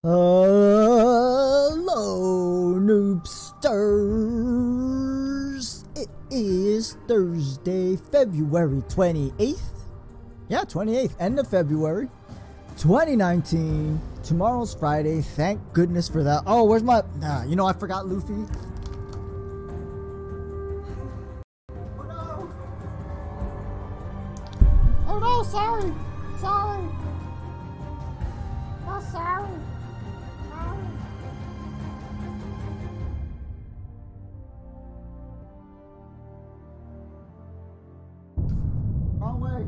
Hello, noobsters. It is Thursday, February 28th. Yeah, 28th, end of February 2019. Tomorrow's Friday. Thank goodness for that. Oh, where's my... you know, I forgot Luffy. Oh, no. Oh, no, sorry. Sorry. Oh, sorry. Wrong way.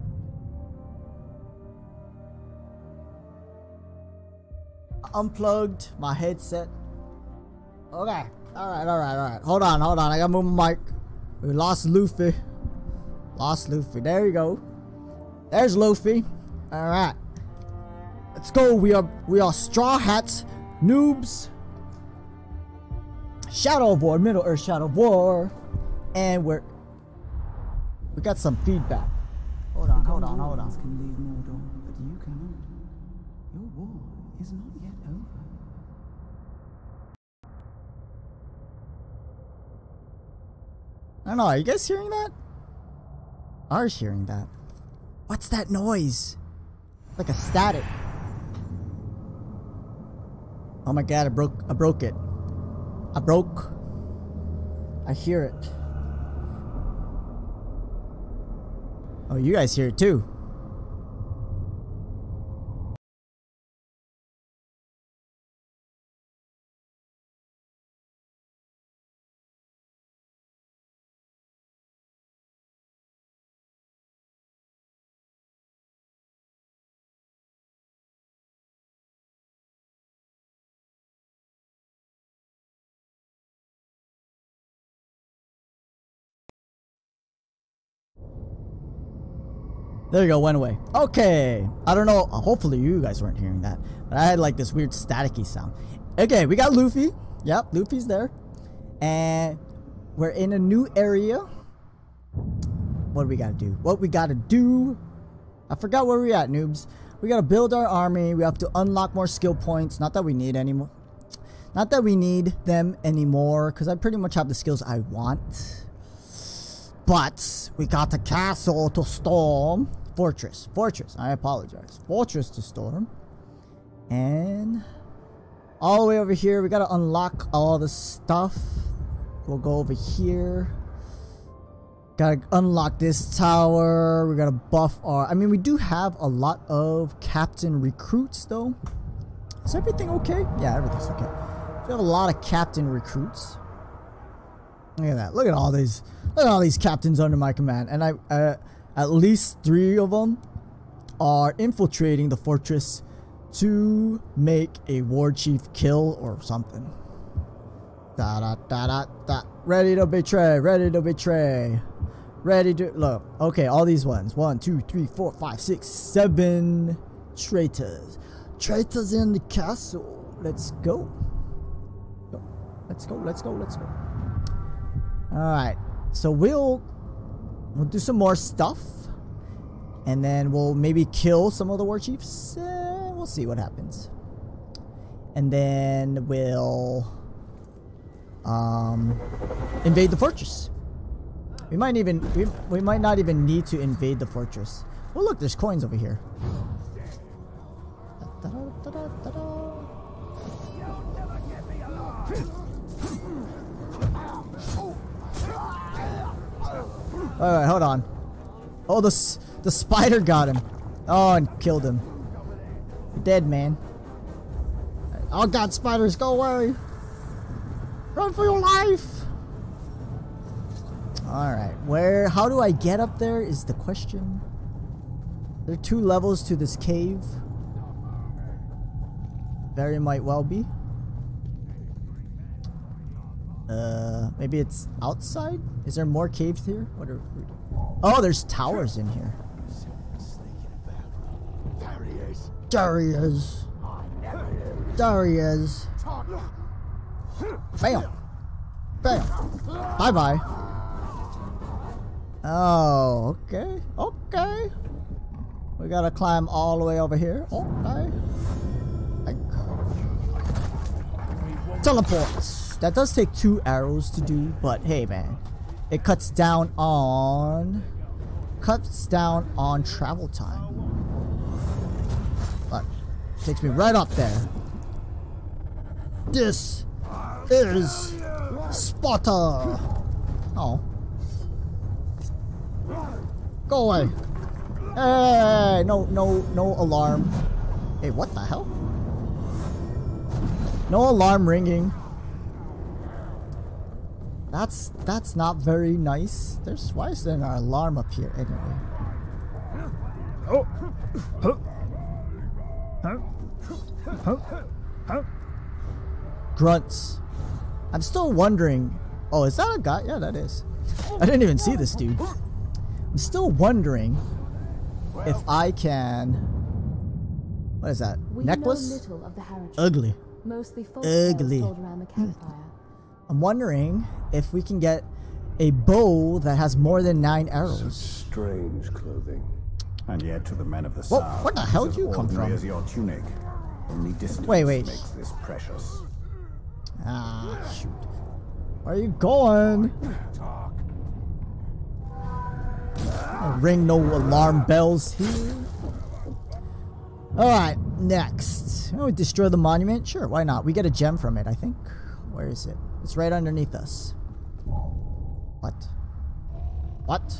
Unplugged my headset. Okay. Alright. Hold on. I gotta move my mic. We lost Luffy. There you go. There's Luffy. Alright. Let's go. We are Straw Hats Noobs. Shadow of War, Middle Earth Shadow of War. And we got some feedback. Hold on. Can leave Mordor, but you cannot. Your war is not yet over. I don't know, are you guys hearing that? Are hearing that? What's that noise? Like a static. Oh my god, I broke it. I hear it. Oh, you guys hear it too. There you go, went away. Okay. I don't know. Hopefully you guys weren't hearing that. But I had like this weird staticky sound. Okay, we got Luffy. Yep, Luffy's there. And we're in a new area. What do we gotta do? I forgot where we're at, noobs. We gotta build our army. We have to unlock more skill points. Not that we need anymore. Not that we need them anymore. Because I pretty much have the skills I want. But we got the castle to storm. Fortress. I apologize. Fortress to storm. And all the way over here, we gotta unlock all the stuff. We'll go over here. Gotta unlock this tower. We gotta buff our... I mean, we do have a lot of captain recruits, though. Is everything okay? Yeah, everything's okay. We have a lot of captain recruits. Look at that. Look at all these captains under my command. And at least 3 of them are infiltrating the fortress to make a war chief kill or something. Ready to betray. Look. Okay, all these ones. 1, 2, 3, 4, 5, 6, 7 traitors. Traitors in the castle. Let's go. Let's go. Alright, so we'll do some more stuff, and then we'll maybe kill some of the war chiefs. We'll see what happens, and then we'll invade the fortress. We might not even need to invade the fortress. Oh look, there's coins over here. Alright, hold on. Oh, the spider got him. Oh, and killed him. You're dead, man. Oh god, spiders, go away. Run for your life. Alright, how do I get up there is the question. There are 2 levels to this cave. Very might well be. Maybe it's outside? Is there more caves here? What are we doing? Oh, there's towers in here. There he is. Bam. Bye-bye. Oh, okay. We gotta climb all the way over here. Okay. Teleports. That does take 2 arrows to do, but hey man, it cuts down on travel time. Look, takes me right up there. This is Sparta. Oh. Go away. Hey, no alarm. Hey, what the hell? No alarm ringing. That's not very nice. Why is there an alarm up here anyway? Oh. Grunts. I'm still wondering. Oh, is that a guy? Yeah, that is. I didn't even see this dude. I'm still wondering if I can. What is that? Necklace? Little of the ugly. Mostly Ugly. told around the campfire. I'm wondering if we can get a bow that has more than 9 arrows. Such strange clothing. And yet, to the men of the Whoa, south, where the hell did you come ordinary from? as your tunic. Only distance Wait. makes this precious. Ah, shoot. Where are you going? Ring no alarm bells here. Alright, next. Oh, we destroy the monument? Sure, why not? We get a gem from it, I think. Where is it? It's right underneath us. What? What?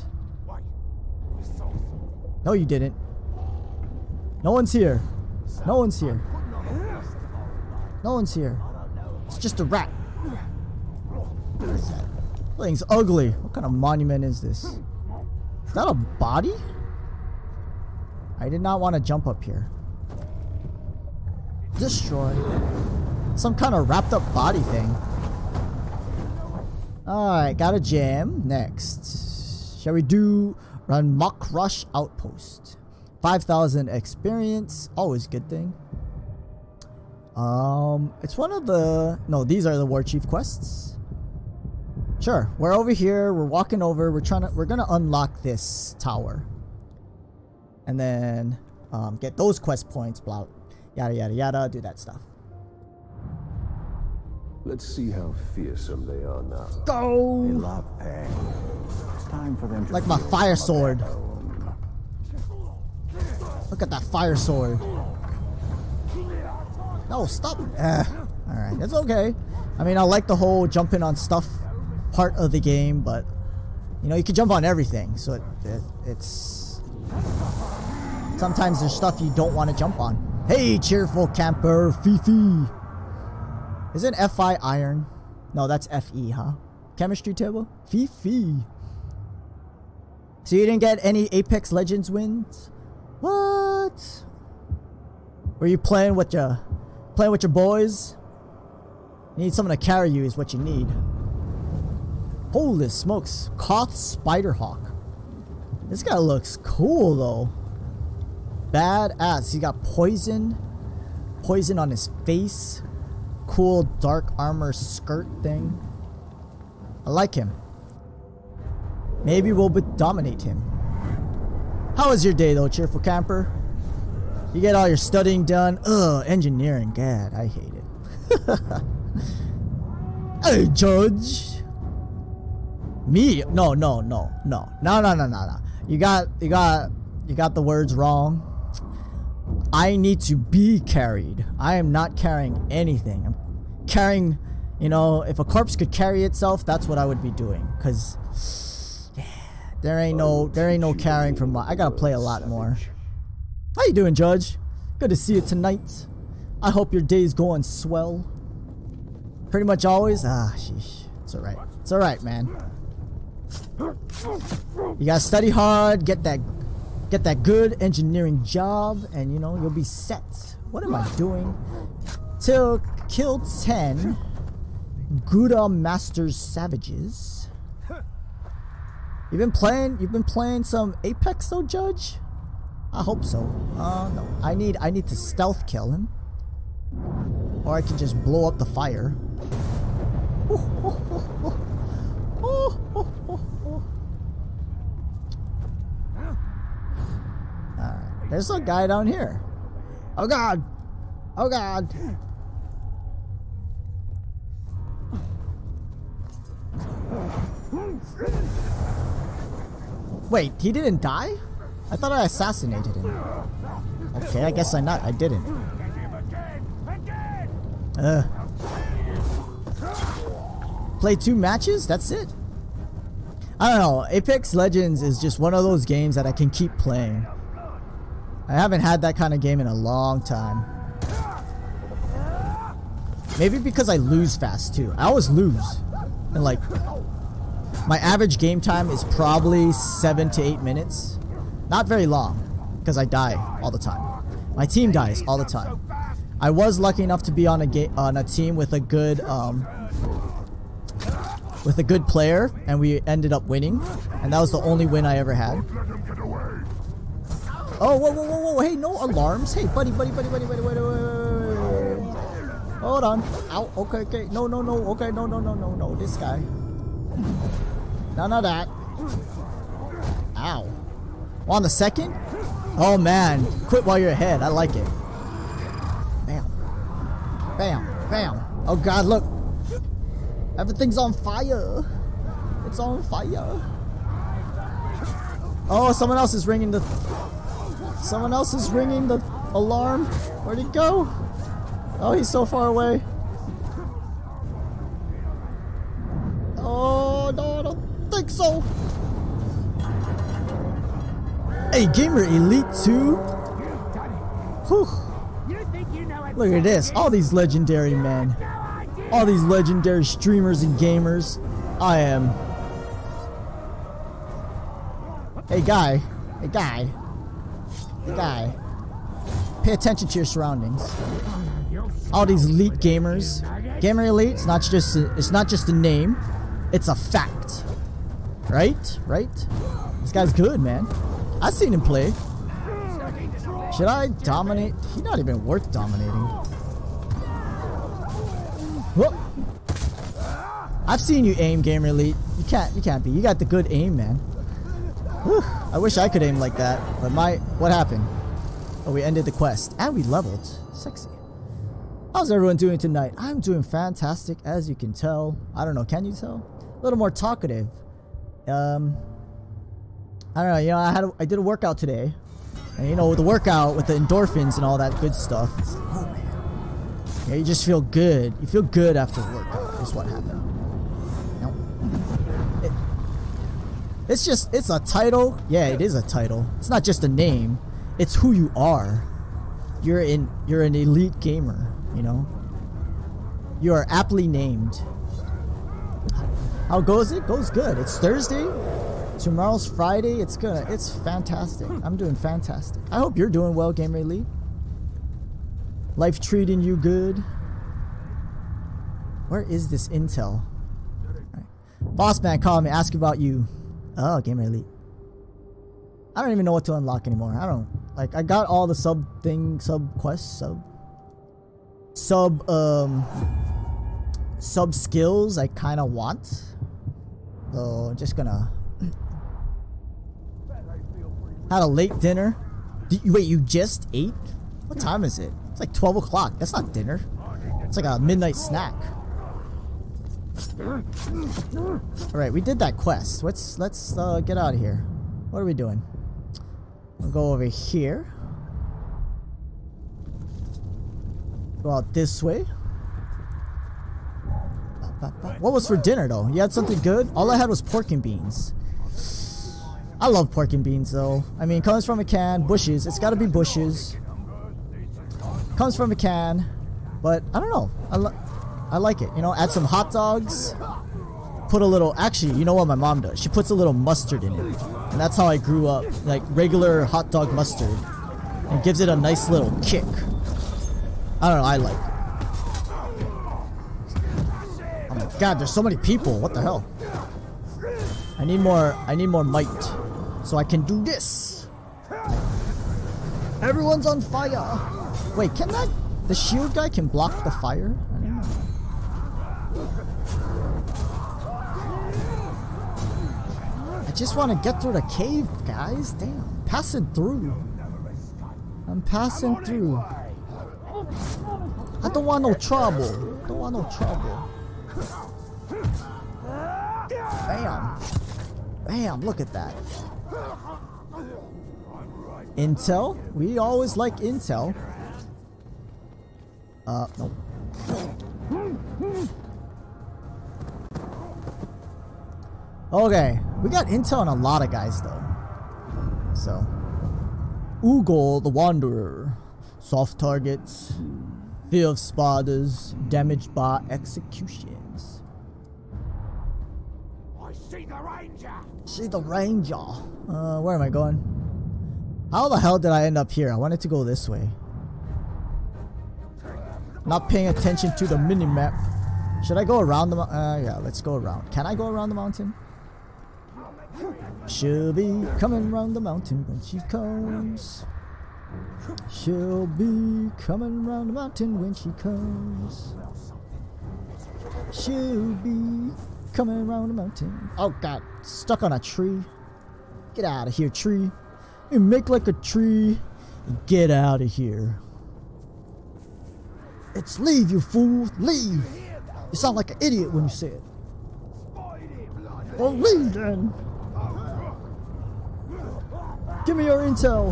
No, you didn't. No one's here. No one's here. No one's here. It's just a rat. What is that? Thing's ugly. What kind of monument is this? Is that a body? I did not want to jump up here. Destroy. Some kind of wrapped up body thing. Alright, got a gem. Next. Shall we do run Mock Rush Outpost? 5,000 experience. Always good thing. It's one of the... No, these are the War Chief quests. Sure, we're over here. We're walking over. We're gonna unlock this tower. And then get those quest points. Blah. Yada yada yada. Do that stuff. Let's see how fearsome they are now. They Go! love pain. It's time for them to Like my feel fire some of sword. their own. Look at that fire sword. No, stop. Alright, it's okay. I mean, I like the whole jumping on stuff part of the game, but you know, you can jump on everything, so it's sometimes there's stuff you don't want to jump on. Hey, cheerful camper, Fifi. Isn't Fi iron? No, that's Fe, huh? Chemistry table? Fifi. So you didn't get any Apex Legends wins? What? Were you playing with your boys? You need someone to carry you is what you need. Holy smokes. Koth Spiderhawk. This guy looks cool though. Badass. He got poison. Poison on his face. Cool dark armor skirt thing. I like him. Maybe we'll dominate him. How was your day though, cheerful camper? You get all your studying done? Ugh, engineering. God, I hate it. Hey, Judge. Me? No. You got the words wrong. I need to be carried. I am not carrying anything. I'm carrying, you know, if a corpse could carry itself, that's what I would be doing. Cause yeah, there ain't no carrying from I gotta play a lot more. How you doing, Judge? Good to see you tonight. I hope your day's going swell. Pretty much always. Ah, sheesh. It's alright. It's alright, man. You gotta study hard, get that good engineering job, and you know, you'll be set. What am I doing? Till kill 10 Gouda Masters Savages. You've been playing some Apex though, Judge? I hope so. No. I need to stealth kill him. Or I can just blow up the fire. Alright, there's a guy down here. Oh god! Oh god! Wait, he didn't die? I thought I assassinated him. Okay, I guess I didn't. Play 2 matches? That's it. I don't know. Apex Legends is just one of those games that I can keep playing. I haven't had that kind of game in a long time. Maybe because I lose fast too. I always lose. And like, my average game time is probably 7 to 8 minutes. Not very long, because I die all the time. My team dies all the time. I was lucky enough to be on a team with a good player, and we ended up winning, and that was the only win I ever had. Oh, whoa, whoa, whoa, whoa! Hey, no alarms! Hey, buddy, wait. Hold on. Ow. Okay. No. Okay, no. This guy. None of that. Ow. On the second? Oh man, quit while you're ahead. I like it. Bam. Oh god, look. Everything's on fire. It's on fire. Oh, someone else is ringing the alarm. Where'd he go? Oh, he's so far away. Oh no, I don't think so. Hey, Gamer Elite 2. Whew. Look at this. All these legendary men. All these legendary streamers and gamers. I am. Hey, guy. Pay attention to your surroundings. All these elite gamers. Gamer Elite, it's not just a name. It's a fact. Right? This guy's good, man. I've seen him play. Should I dominate? He's not even worth dominating. Whoop. I've seen you aim, Gamer Elite. You can't be. You got the good aim, man. Whew. I wish I could aim like that. But what happened? Oh, we ended the quest. And we leveled. Sexy. How's everyone doing tonight? I'm doing fantastic, as you can tell. I don't know, can you tell? A little more talkative. I don't know, you know, I did a workout today. And you know, the workout with the endorphins and all that good stuff. It's like, oh man. Yeah, you just feel good. You feel good after the workout is what happened. You know? It's a title. Yeah, it is a title. It's not just a name. It's who you are. You're an elite gamer, you know? You are aptly named. How goes it? Goes good. It's Thursday. Tomorrow's Friday. It's fantastic. I'm doing fantastic. I hope you're doing well, Gamer Elite. Life treating you good. Where is this intel? Right. Boss man called me, ask about you. Oh, Gamer Elite. I don't even know what to unlock anymore. I got all the sub skills I kind of want. So I'm just gonna. Had a late dinner. Wait, you just ate? What time is it? It's like 12 o'clock. That's not dinner. It's like a midnight snack. Alright, we did that quest. Let's get out of here. What are we doing? We'll go over here. Go out this way. What was for dinner though? You had something good? All I had was pork and beans. I love pork and beans though. I mean, comes from a can, bushes. It's gotta be bushes. Comes from a can, but I don't know. I like it. You know, add some hot dogs. Put a little. Actually, you know what my mom does? She puts a little mustard in it, and that's how I grew up. Like regular hot dog mustard, and gives it a nice little kick. I don't know. I like it. Oh my God, there's so many people. What the hell? I need more might, so I can do this. Everyone's on fire. Wait, can that? The shield guy can block the fire? I don't know. I just want to get through the cave, guys. Damn, passing through. I'm passing through. I don't want no trouble. Don't want no trouble. Bam. Bam, look at that. Intel? We always like intel. Nope. Okay, we got intel on a lot of guys though. So, Ugol the Wanderer, soft targets, fear of spiders, damaged by executions. I see the ranger. See the ranger. Where am I going? How the hell did I end up here? I wanted to go this way. Not paying attention to the mini-map. Should I go around the yeah, let's go around. Can I go around the mountain? She'll be coming round the mountain when she comes. She'll be coming round the mountain when she comes. She'll be coming round the mountain. Oh god, stuck on a tree. Get out of here, tree. You make like a tree. Get out of here. It's leave, you fool. Leave. You sound like an idiot when you say it. Well, leave then. Give me your intel.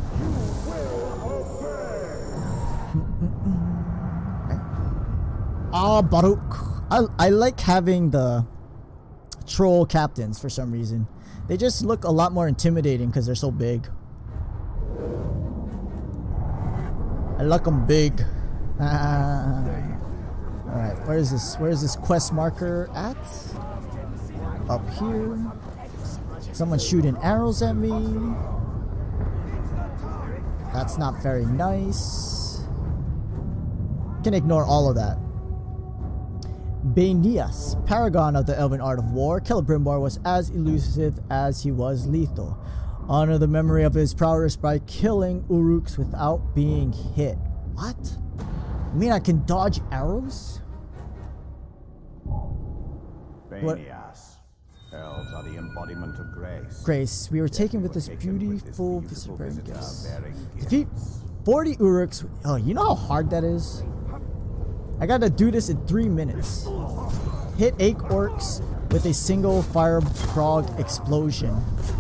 Ah, Baruch. I like having the troll captains for some reason. They just look a lot more intimidating because they're so big. I like them big. Alright, where is this quest marker at? Up here. Someone's shooting arrows at me. That's not very nice. Can ignore all of that. Baenias, paragon of the elven art of war, Celebrimbor was as elusive as he was lethal. Honor the memory of his prowess by killing Uruks without being hit. What? You mean I can dodge arrows? Baenias. Elves are the embodiment of grace. Grace, we were taken with this beautiful Visibrangus. Defeat 40 Uruks. Oh, you know how hard that is? I gotta do this in 3 minutes. Hit 8 orcs with a single fire frog explosion.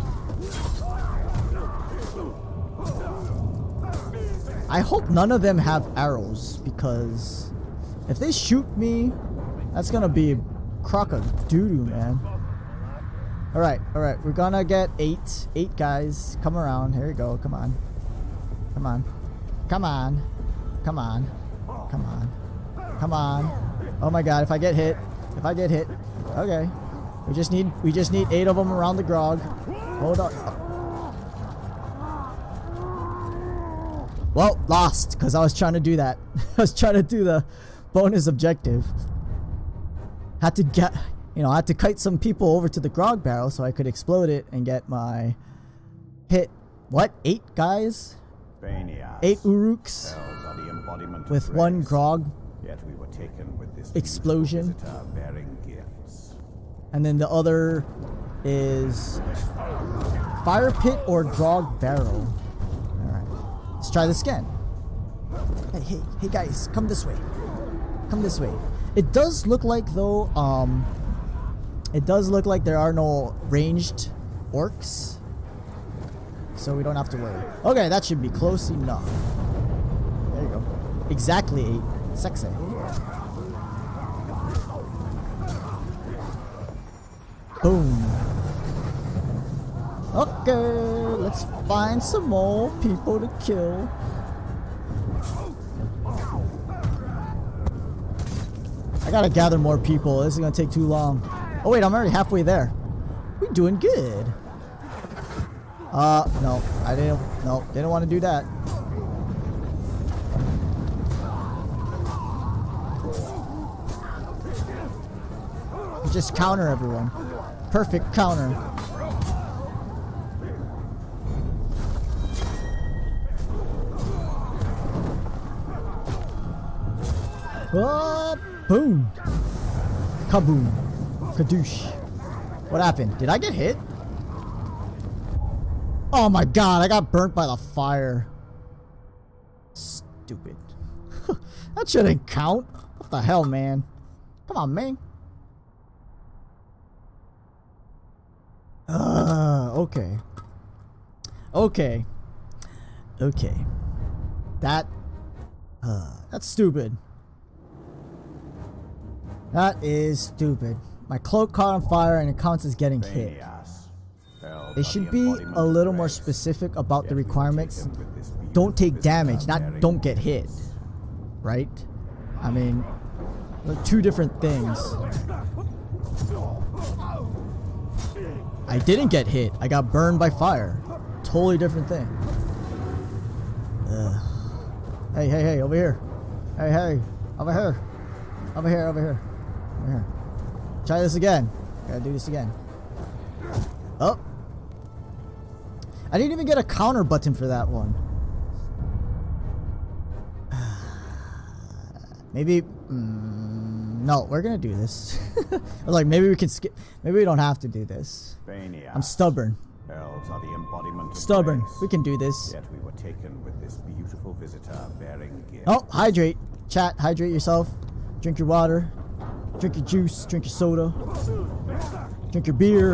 I hope none of them have arrows, because if they shoot me, that's gonna be crock of doo-doo, man. Alright, we're gonna get 8 guys. Come around, here we go, come on. Come on. Come on. Come on. Come on. Come on. Oh my god, if I get hit. Okay. We just need 8 of them around the grog. Hold on. Well, lost, because I was trying to do that. I was trying to do the bonus objective. Had to get, I had to kite some people over to the grog barrel so I could explode it and get my hit. What? 8 guys? Baenias. 8 Uruks Elves are the embodiment of with grace. 1 grog Yet we were taken with this explosion. visitor bearing gifts. And then the other is fire pit or grog barrel. Alright. Let's try this again. Hey guys, come this way. Come this way. It does look like though, it does look like there are no ranged orcs. So we don't have to worry. Okay, that should be close enough. There you go. Exactly 8. Sexy. Boom. Okay, let's find some more people to kill. I gotta gather more people. This is gonna take too long. Oh wait, I'm already halfway there. We're doing good. No, I didn't. No, didn't want to do that. Just counter everyone. Perfect counter. Oh, boom. Kaboom. Kadoosh. What happened? Did I get hit? Oh my god, I got burnt by the fire. Stupid. That shouldn't count. What the hell, man? Come on, man. Okay. Okay. Okay. That's stupid. That is stupid. My cloak caught on fire and it counts as getting hit. They should be a little more specific about the requirements. Don't take damage, not don't get hit. Right? I mean, they're two different things. I didn't get hit. I got burned by fire. Totally different thing. Ugh. Hey, hey, hey, over here. Hey, hey, over here. Over here, over here. Over here. Try this again. Gotta do this again. Oh. I didn't even get a counter button for that one. Maybe... no, we're gonna do this. Like, maybe we can skip... Maybe we don't have to do this. I'm stubborn. Elves are the embodiment of Stubborn. grace. We can do this. Yet we were taken with this beautiful visitor bearing gifts. Oh, hydrate. Chat, hydrate yourself. Drink your water. Drink your juice. Drink your soda. Drink your beer.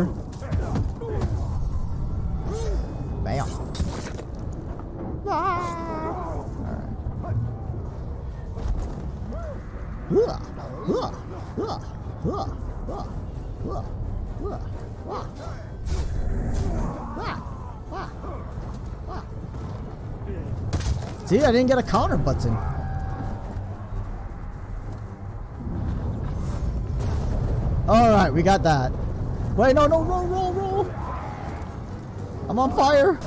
Bam. See, I didn't get a counter button. Alright, we got that. Wait, no, no, roll, roll, roll. I'm on fire.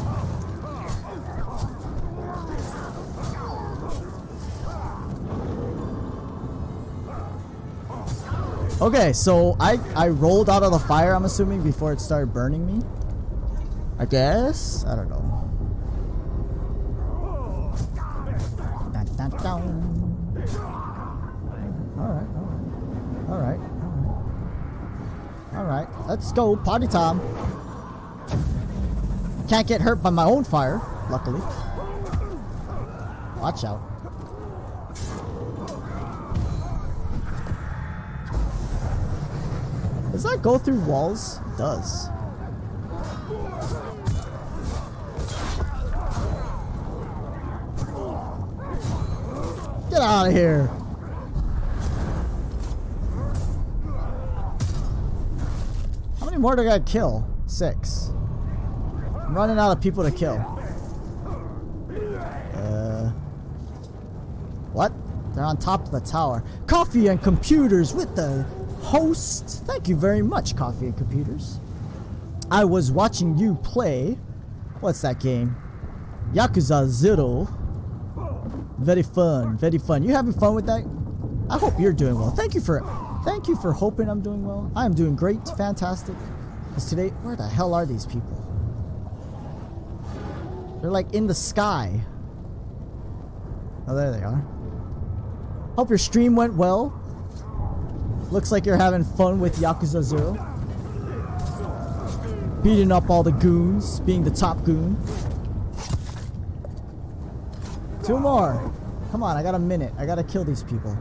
Okay, so I rolled out of the fire, I'm assuming, before it started burning me. I guess? I don't know. Dun, dun, dun. Alright, alright. Alright, alright. Alright, let's go. Party time. Can't get hurt by my own fire, luckily. Watch out. Does that go through walls? It does. Get out of here. How many more do I gotta kill? 6. I'm running out of people to kill. What? They're on top of the tower. Coffee and computers with the host. Thank you very much, Coffee and Computers. I was watching you play. What's that game? Yakuza 0. Very fun, very fun. You having fun with that? I hope you're doing well. Thank you for hoping I'm doing well. I am doing great, fantastic. Because today, where the hell are these people? They're like in the sky. Oh, there they are. Hope your stream went well. Looks like you're having fun with Yakuza 0. Beating up all the goons, being the top goon. 2 more. Come on, I got a minute. I gotta kill these people.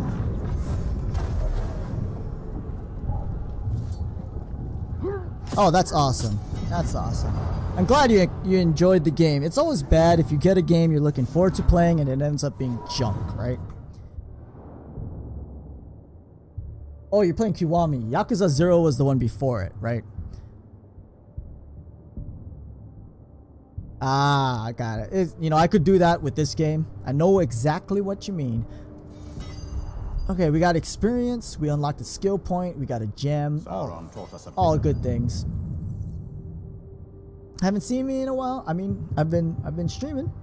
Oh, that's awesome. That's awesome. I'm glad you enjoyed the game. It's always bad if you get a game you're looking forward to playing and it ends up being junk, right? Oh, you're playing Kiwami. Yakuza 0 was the one before it, right? Ah, I got it. You know, I could do that with this game. I know exactly what you mean. Okay, we got experience. We unlocked a skill point. We got a gem. All good things. Haven't seen me in a while. I mean, I've been streaming.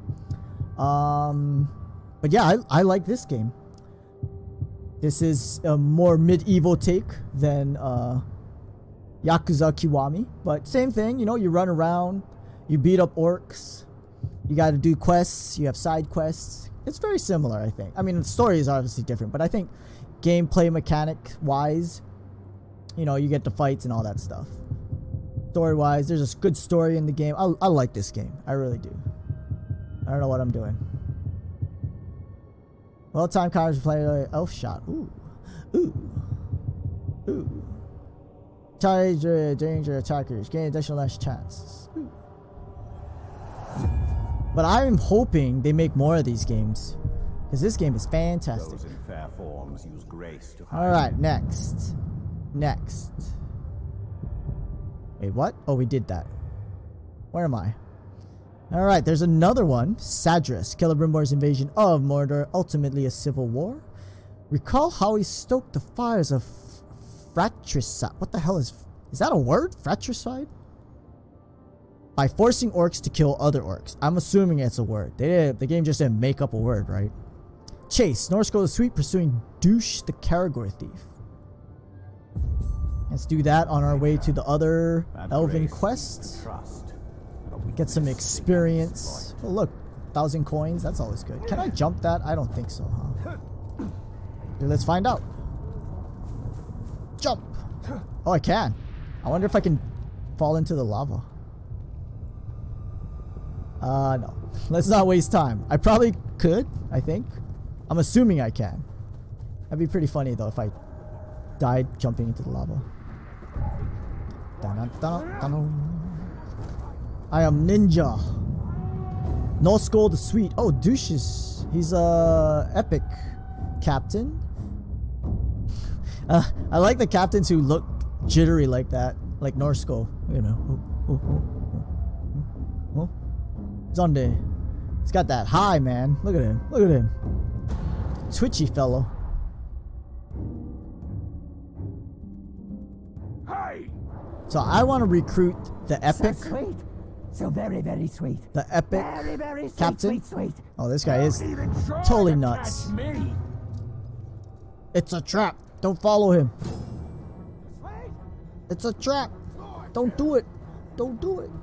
But yeah, I like this game. This is a more medieval take than Yakuza Kiwami, but same thing. You know, you run around, you beat up orcs, you got to do quests, you have side quests. It's very similar, I think. I mean, the story is obviously different, but I think gameplay mechanic wise, you know, you get the fights and all that stuff. Story wise, there's a good story in the game. I like this game. I really do. I don't know what I'm doing. Well-timed cars play Elf Shot. Ooh. Ooh. Ooh. Danger attackers. Gain additional last chances. But I'm hoping they make more of these games. Because this game is fantastic. Those in fair forms use grace to hide. Alright, next. Next. Wait, what? Oh, we did that. Where am I? Alright, there's another one. Sadras, Celebrimbor's invasion of Mordor, ultimately a civil war. Recall how he stoked the fires of fratricide. What the hell is that a word? Fratricide? By forcing orcs to kill other orcs. I'm assuming it's a word. The game just didn't make up a word, right? Chase, Norsko the Sweet pursuing Douche the Caragor thief. Let's do that on our way to the other elven quests. Get some experience. Oh look, 1,000 coins. That's always good. Can I jump that? I don't think so, huh? Here, let's find out. Jump. Oh, I can. I wonder if I can fall into the lava. No. Let's not waste time. I probably could, I think. I'm assuming I can. That'd be pretty funny though if I died jumping into the lava. I am Ninja. Norsko the Sweet. Oh, Douche is... He's a epic captain. I like the captains who look jittery like that. Like Norsko. You know. Zonde. He's got that high, man. Look at him. Look at him. Twitchy fellow. So I want to recruit the epic. So sweet. So very, very sweet. The epic Very, very sweet, captain. sweet. Oh, this guy is totally nuts. It's a trap. Don't follow him. It's a trap. Don't do it. Don't do it.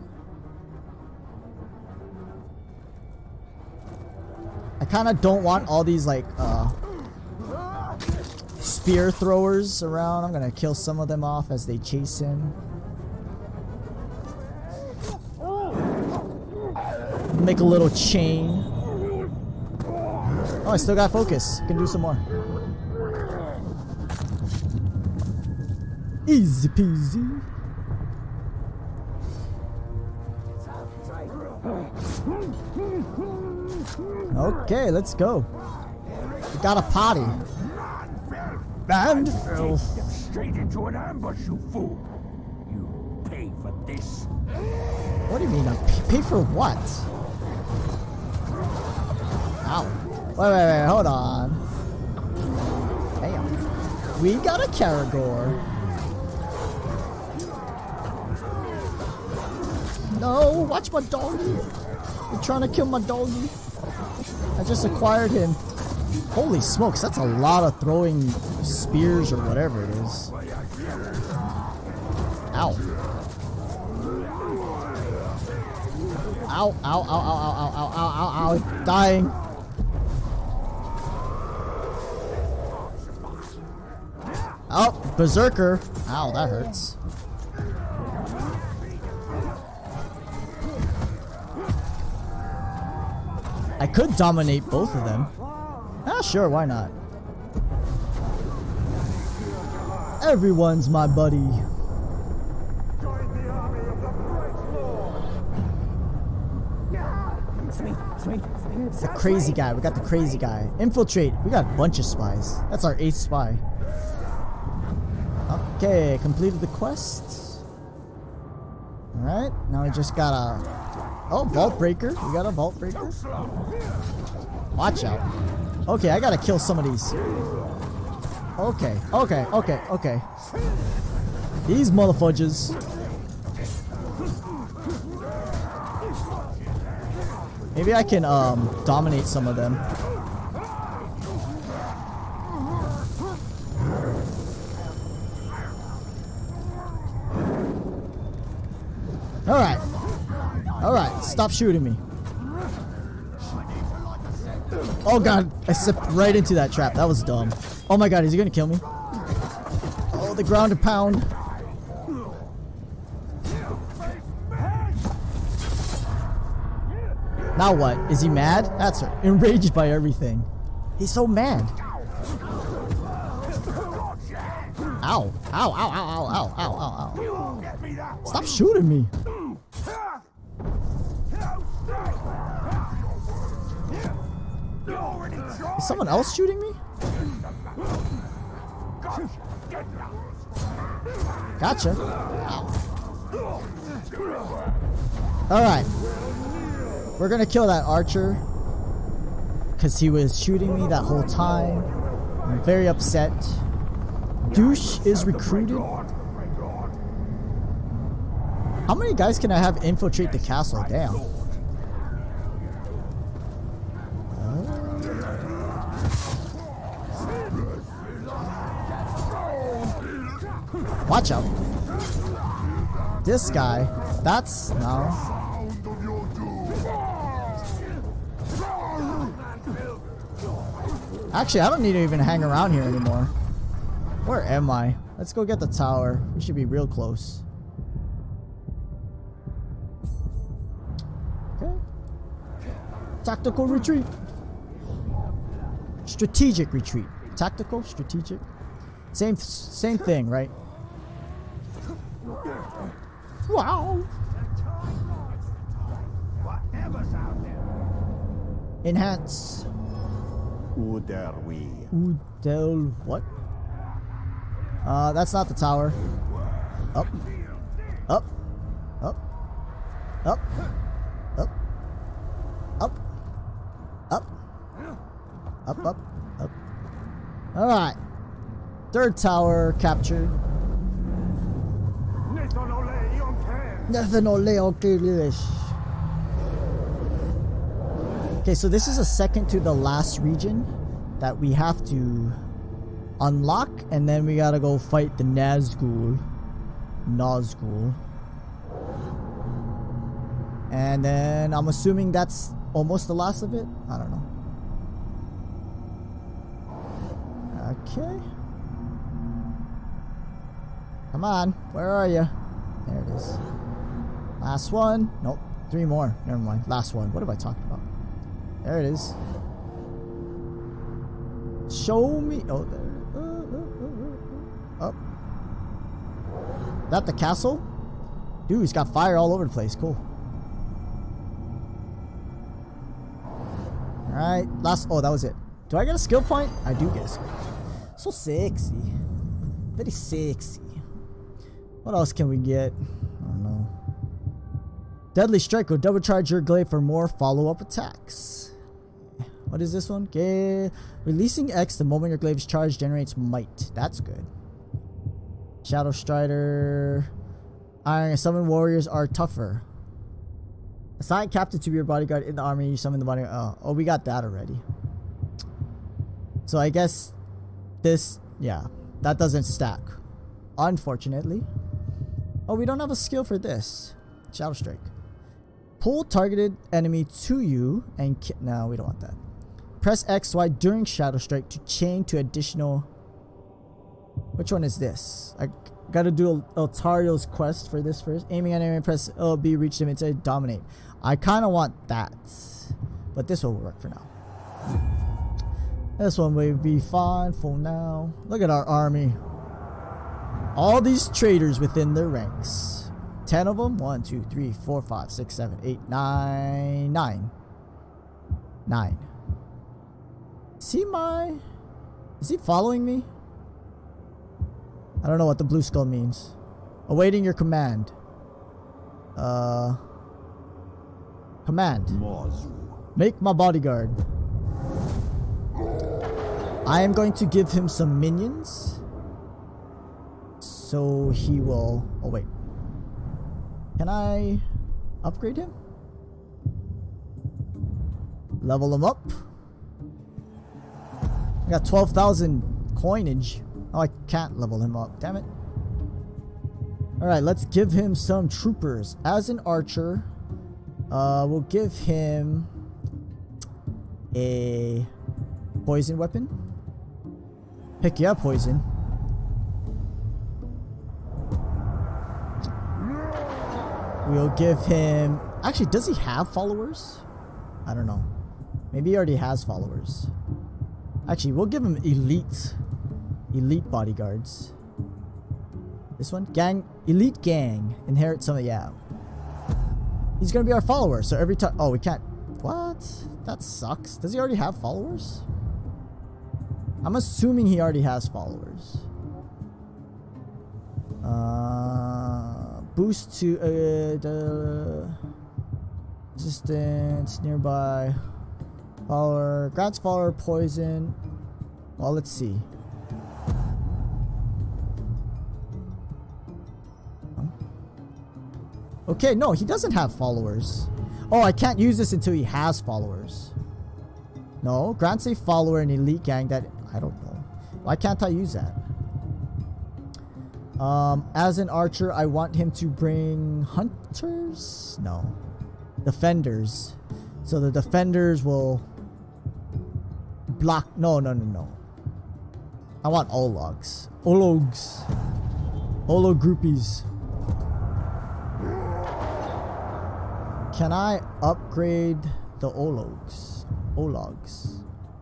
I kind of don't want all these like spear throwers around. I'm gonna kill some of them off as they chase him. Make a little chain. Oh, I still got focus. Can do some more. Easy peasy. Okay, let's go. We got a potty. And Straight into an ambush, you fool. You pay for this. what do you mean? Pay for what? Ow. Wait, hold on. Damn. We got a Caragor. No, watch my doggy. You're trying to kill my doggy. I just acquired him. Holy smokes, that's a lot of throwing spears or whatever it is. Ow. Ow, ow, ow, ow, ow, ow, ow, ow, ow, dying. Oh, Berserker. Ow, that hurts. I could dominate both of them. Ah, sure, why not? Everyone's my buddy. The crazy guy. We got the crazy guy. Infiltrate. We got a bunch of spies. That's our 8th spy. Okay, completed the quest. Alright, now we just got a... Oh, Vault Breaker. We got a Vault Breaker. Watch out. Okay, I gotta kill some of these. Okay. These motherfudges. Maybe I can dominate some of them. Alright, stop shooting me. Oh god, I slipped right into that trap. That was dumb. Oh my god, is he gonna kill me? Oh, the ground to pound. Now what? Is he mad? That's right. Enraged by everything. He's so mad. Ow. Ow, ow, ow, ow, ow, ow, ow, You ow. won't get me that way. Stop shooting me. You already tried. Is someone else shooting me? Gotcha. Ow. Alright. We're gonna kill that archer. Because he was shooting me that whole time. I'm very upset. Douche is recruited. How many guys can I have infiltrate the castle? Damn. Watch out. This guy. That's no. Actually, I don't need to even hang around here anymore. Where am I? Let's go get the tower. We should be real close. Okay. Tactical retreat. Strategic retreat. Tactical, strategic. Same thing, right? Wow. Whatever's out there. Enhance. Uderwi. Udel what? That's not the tower. Up. Up. Up. Up. Up. Up. Up. Up, up, up. Alright. Third tower captured. Nothing Okay, so this is a second to the last region that we have to unlock, and then we gotta go fight the Nazgul. And then I'm assuming that's almost the last of it. I don't know. Okay. Come on, where are you? There it is. Last one. Nope. 3 more. Never mind. Last one. What have I talked about? There it is. Show me. Oh, there. Up. That the castle? Dude, he's got fire all over the place. Cool. Alright. Last. Oh, that was it. Do I get a skill point? I do get a skill point. So sexy. Very sexy. What else can we get? I don't know. Deadly Strike will double charge your glaive for more follow-up attacks. What is this one? Okay. Releasing X the moment your glaive is charged generates might. That's good. Shadow Strider. Iron Summon warriors are tougher. Assign captain to be your bodyguard in the army. You summon the bodyguard. Oh, we got that already. So I guess this, yeah, that doesn't stack. Unfortunately. Oh, we don't have a skill for this. Shadow Strike. Pull targeted enemy to you and no, we don't want that. Press XY during Shadow Strike to chain to additional. Which one is this? I gotta do Eltario's quest for this first. Aiming at enemy, press LB, reach them and dominate. I kind of want that, but this will work for now. This one will be fine for now. Look at our army. All these traitors within their ranks. 10 of them. 1, 2, 3, 4, 5, 6, 7, 8, 9. 9. Is he following me? I don't know what the blue skull means. Awaiting your command. Command. Make my bodyguard. I am going to give him some minions. So he will... Oh, wait. Can I upgrade him? Level him up. I got 12,000 coinage. Oh, I can't level him up. Damn it. Alright, let's give him some troopers. As an archer, we'll give him a poison weapon. Heck yeah, poison. We'll give him... Actually, does he have followers? I don't know. Maybe he already has followers. Actually, we'll give him elite bodyguards. This one? Gang, elite gang. Inherit some of, yeah. He's gonna be our follower, so every time, oh, we can't, what? That sucks. Does he already have followers? I'm assuming he already has followers. Boost to the resistance nearby. Follower, grants follower poison. Well, let's see. Okay, no, he doesn't have followers. Oh, I can't use this until he has followers. No, grants a follower an elite gang that, I don't know. Why can't I use that? As an archer, I want him to bring hunters? No. Defenders. So the defenders will block. No. I want Ologs. Ologs. Olo groupies. Can I upgrade the Ologs? Ologs.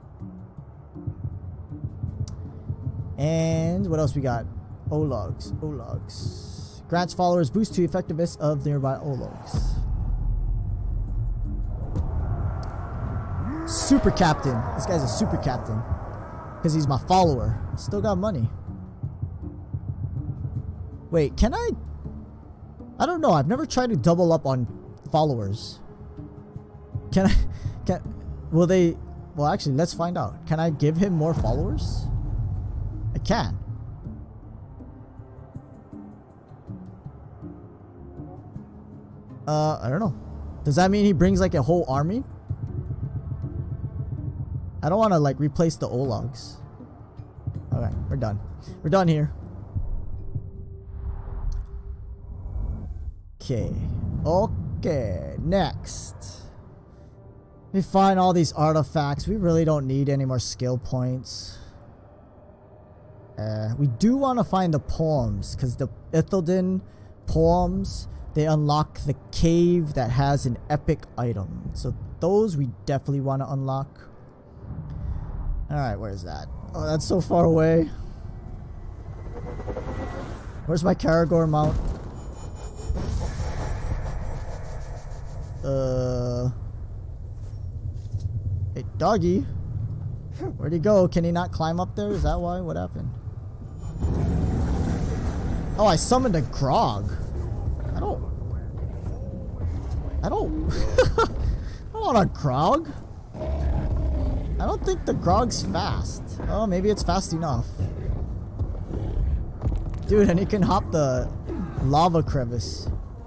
And what else we got? Ologs. Grants followers boost to effectiveness of nearby Ologs. Super captain. This guy's a super captain. Because he's my follower. Still got money. Wait, can I don't know. I've never tried to double up on followers. Will they? Well, actually, let's find out. Can I give him more followers? I can. I don't know. Does that mean he brings like a whole army? I don't want to like replace the Ologs. Alright, we're done. We're done here. Okay, next. We find all these artifacts. We really don't need any more skill points. We do want to find the poems, because the Ithildin poems, they unlock the cave that has an epic item. So those we definitely want to unlock. Alright, where's that? Oh, that's so far away. Where's my Karagor mount? Hey, doggy. Where'd he go? Can he not climb up there? Is that why? What happened? Oh, I summoned a Grog. I don't I don't want a Grog. I don't think the Grog's fast. Oh, maybe it's fast enough. Dude, and he can hop the lava crevice.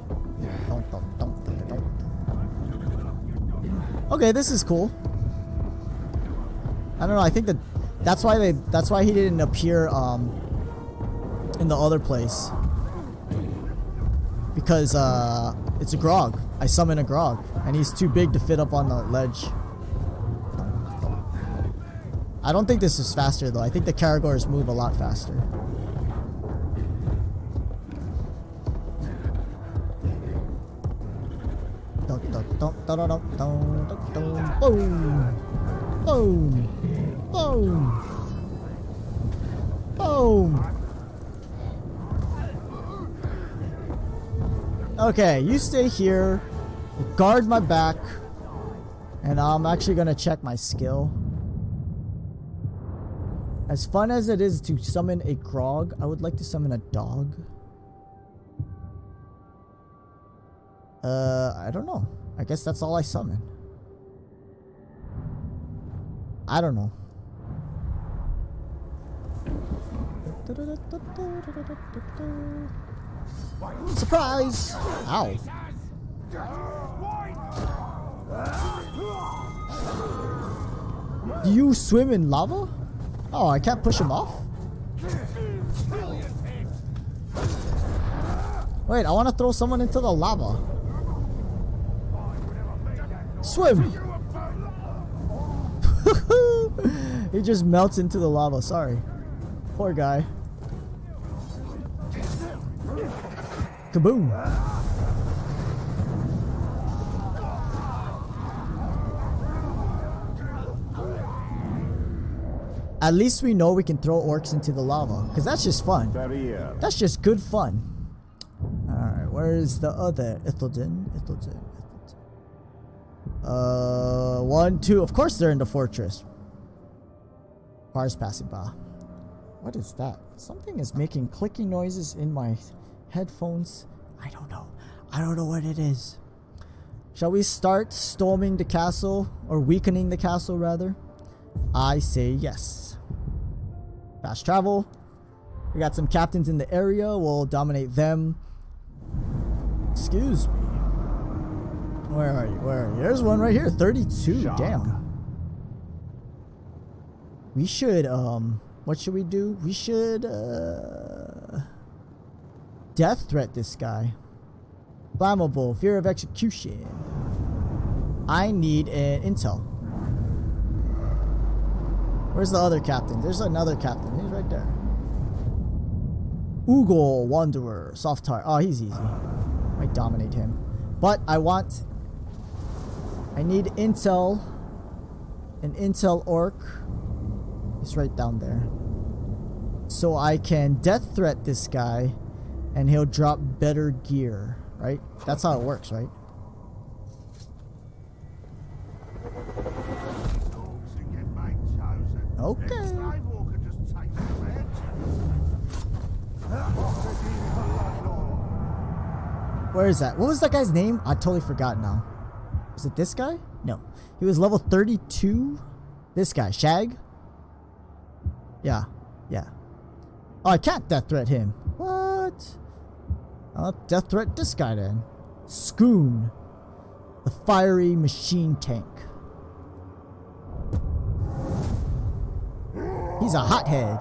Okay, this is cool. I don't know, I think that's why he didn't appear in the other place. Because it's a Grog. I summon a Grog and he's too big to fit up on the ledge. I don't think this is faster though. I think the Karagors move a lot faster. Boom! Boom! Boom! Boom! Okay, you stay here, guard my back, and I'm actually gonna check my skill. As fun as it is to summon a Grog, I would like to summon a dog. I don't know. I guess that's all I summon. I don't know. Surprise! Ow. Do you swim in lava? Oh, I can't push him off? Wait, I want to throw someone into the lava. Swim! He just melts into the lava, sorry. Poor guy. Kaboom! At least we know we can throw orcs into the lava. Because that's just fun. Barrier. That's just good fun. Alright, where is the other Ithildin? 1, 2. Of course they're in the fortress. Cars passing by. What is that? Something is making clicking noises in my headphones. I don't know. I don't know what it is. Shall we start storming the castle? Or weakening the castle, rather? I say yes. Fast travel. We got some captains in the area. We'll dominate them. Excuse me. Where are you? Where are you? There's one right here. 32. Shock. Damn. We should, what should we do? We should, death threat this guy. Flammable. Fear of execution. I need an intel. Where's the other captain? There's another captain. He's right there. Ugol Wanderer. Soft tar. Oh, he's easy. Might dominate him. But I need intel. An intel orc. He's right down there. So I can death threat this guy. And he'll drop better gear. Right? That's how it works, right? Okay. Where is that? What was that guy's name? I totally forgot now. Was it this guy? No. He was level 32? This guy. Shag? Yeah. Yeah. Oh, I can't death threat him. What? I'll death threat this guy then. Skoon. The fiery machine tank. He's a hothead.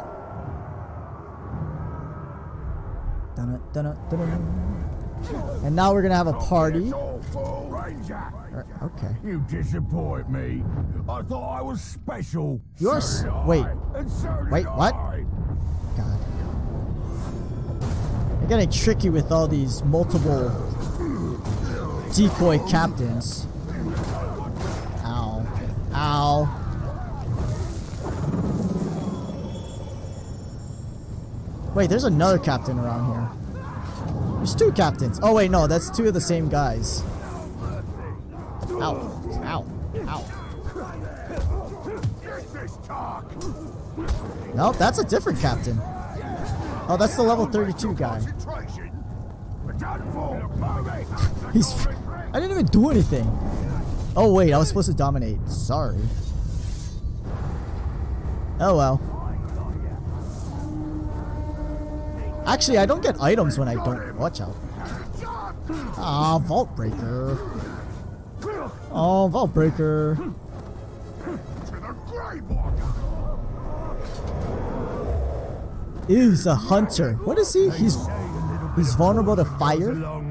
Dun -dun -dun -dun. And now we're gonna have a party. Okay. You disappoint me. I thought I was special. You're wait. Wait, what? God. You're getting tricky with all these multiple decoy captains. Ow. Ow. Wait, there's another captain around here. There's 2 captains. Oh wait, no, that's 2 of the same guys. Ow. Ow. Ow. Nope, that's a different captain. Oh, that's the level 32 guy. I didn't even do anything. Oh wait, I was supposed to dominate. Sorry. Oh well. Actually, I don't get items when I don't. Watch out. Ah, Vault Breaker. Oh, Vault Breaker. Ew, he's a hunter. What is he? He's vulnerable to fire?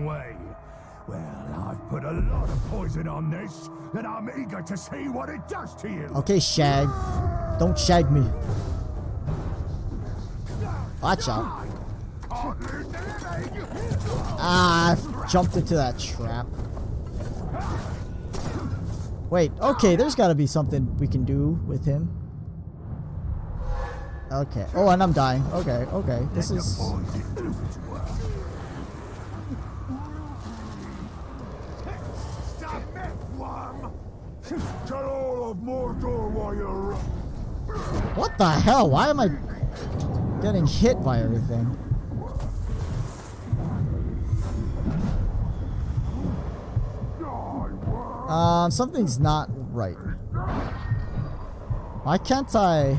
Well, I've put a lot of poison on this, and I'm eager to see what it does to you. Okay, Shag. Don't shag me. Watch out. Ah, I've jumped into that trap. Wait, okay, there's gotta be something we can do with him. Okay. Oh, and I'm dying. Okay, okay. This is... What the hell? Why am I getting hit by everything? Something's not right. Why can't I...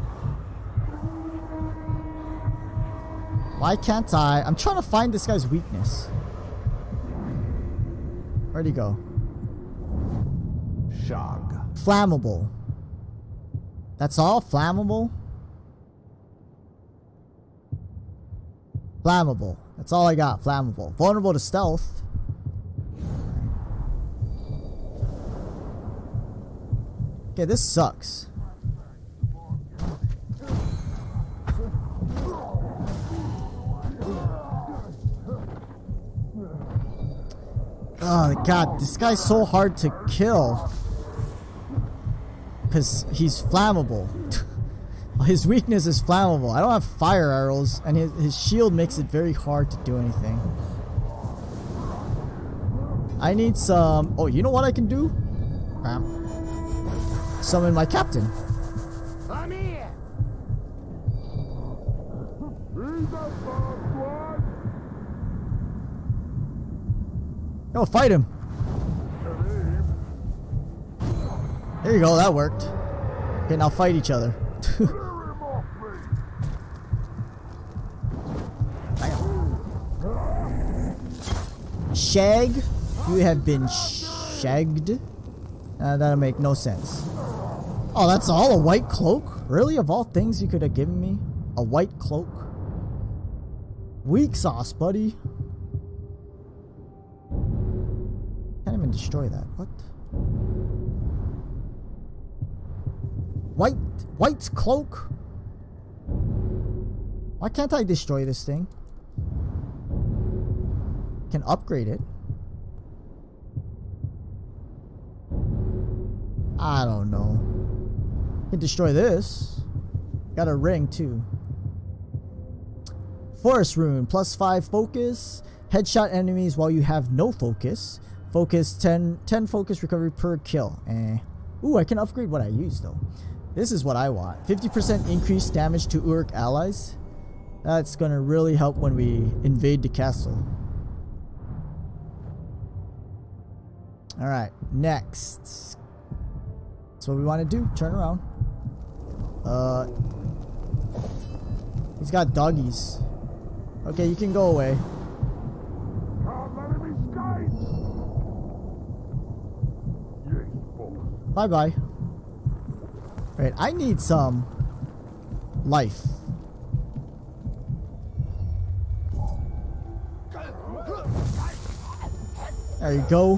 Why can't I... I'm trying to find this guy's weakness. Where'd he go? Shog. Flammable. That's all? Flammable? Flammable. That's all I got. Flammable. Vulnerable to stealth. Okay, this sucks. Oh god, this guy's so hard to kill. Because he's flammable. His weakness is flammable. I don't have fire arrows, and his shield makes it very hard to do anything. I need some... Oh, you know what I can do? Summon my captain. I'm here. No, fight him. There you go, that worked. Okay, now fight each other. Shag? You have been shagged? That'll make no sense. Oh, that's all? A white cloak? Really? Of all things you could have given me? A white cloak? Weak sauce, buddy. Can't even destroy that. What? White's cloak? Why can't I destroy this thing? Can upgrade it. I don't know. Can destroy this. Got a ring too. Forest rune, +5 focus. Headshot enemies while you have no focus. Focus 10 focus recovery per kill. Ooh, I can upgrade what I use though. This is what I want. 50% increased damage to Uruk allies. That's gonna really help when we invade the castle. Alright, next. That's what we want to do. Turn around. He's got doggies. Okay, you can go away. Bye bye. Right, I need some life. There you go.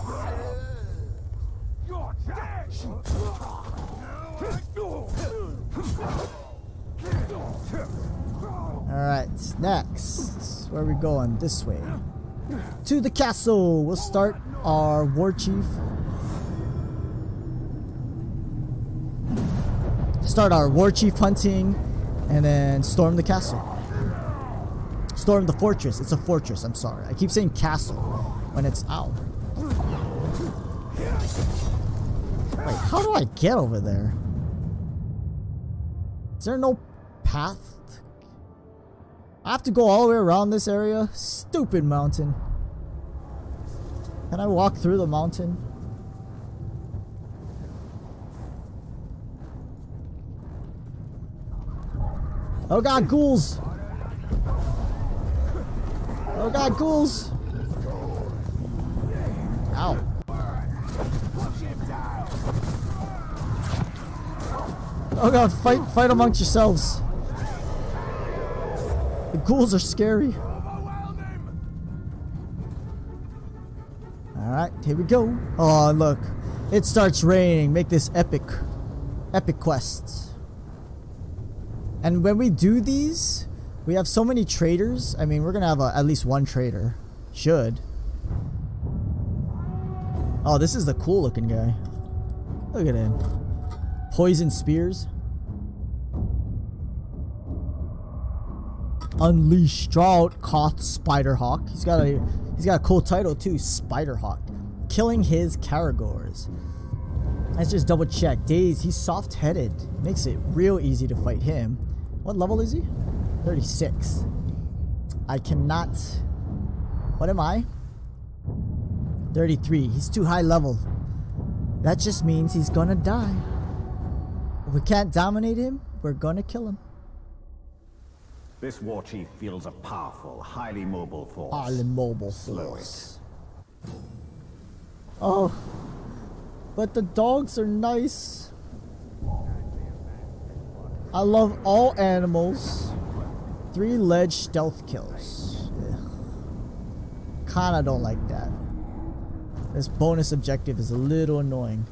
Alright, next. Where are we going? This way. To the castle. We'll start our war chief. Start our war chief hunting and then storm the castle. Storm the fortress. It's a fortress, I'm sorry. I keep saying castle when it's out. Wait, how do I get over there? Is there no path? I have to go all the way around this area? Stupid mountain. Can I walk through the mountain? Oh god, ghouls! Oh god, ghouls! Ow. Oh god, fight amongst yourselves. The ghouls are scary. Alright, here we go. Oh look, it starts raining. Make this epic quests. And when we do these, we have so many traders. I mean, we're gonna have at least one trader. Should. Oh, this is the cool looking guy. Look at him. Poison spears. Unleash. Draw out Koth Spiderhawk. He's got a cool title too, Spiderhawk. Killing his Karagors. Let's just double check. Daze, he's soft-headed. Makes it real easy to fight him. What level is he? 36. I cannot... What am I? 33. He's too high level. That just means he's gonna die. If we can't dominate him, we're gonna kill him. This war chief fields a powerful, highly mobile force. Highly mobile force. Oh. But the dogs are nice. I love all animals. 3 ledge stealth kills. Ugh. Kinda don't like that. This bonus objective is a little annoying.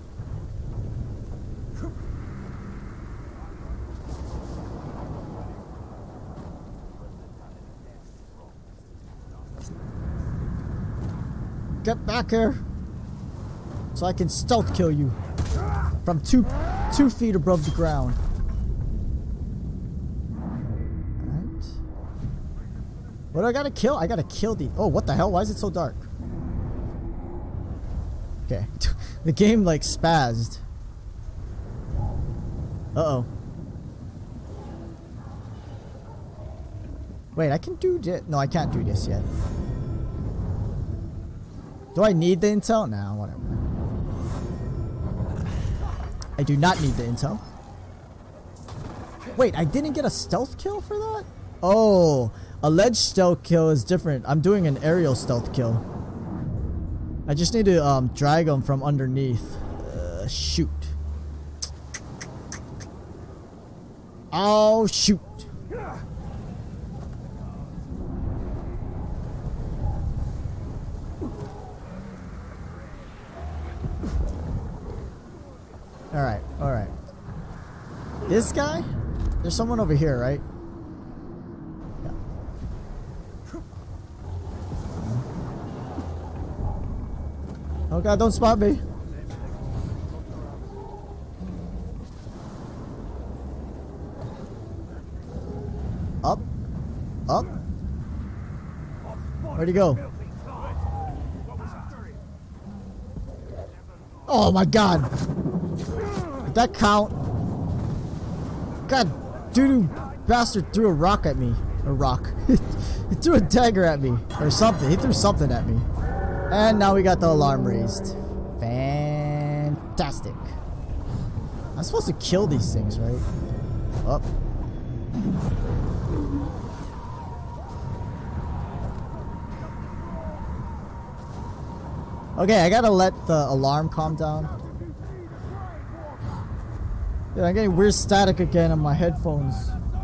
Get back here so I can stealth kill you from two feet above the ground. What do I gotta kill? I gotta kill the... Oh, what the hell? Why is it so dark? Okay. The game, like, spazzed. Uh-oh. Wait, I can do this. No, I can't do this yet. Do I need the intel? Nah, whatever. I do not need the intel. Wait, I didn't get a stealth kill for that? Oh, a ledge stealth kill is different. I'm doing an aerial stealth kill. I just need to drag them from underneath. Shoot. Oh, shoot. Alright, alright. This guy? There's someone over here, right? Yeah. Oh god, don't spot me. Up. Up. Where'd he go? Oh my god. Did that count? God, doo-doo bastard threw a rock at me. A rock. He threw a dagger at me. Or something. He threw something at me. And now we got the alarm raised. Fantastic. I'm supposed to kill these things, right? Up. Okay, I gotta let the alarm calm down. Yeah, I'm getting weird static again on my headphones.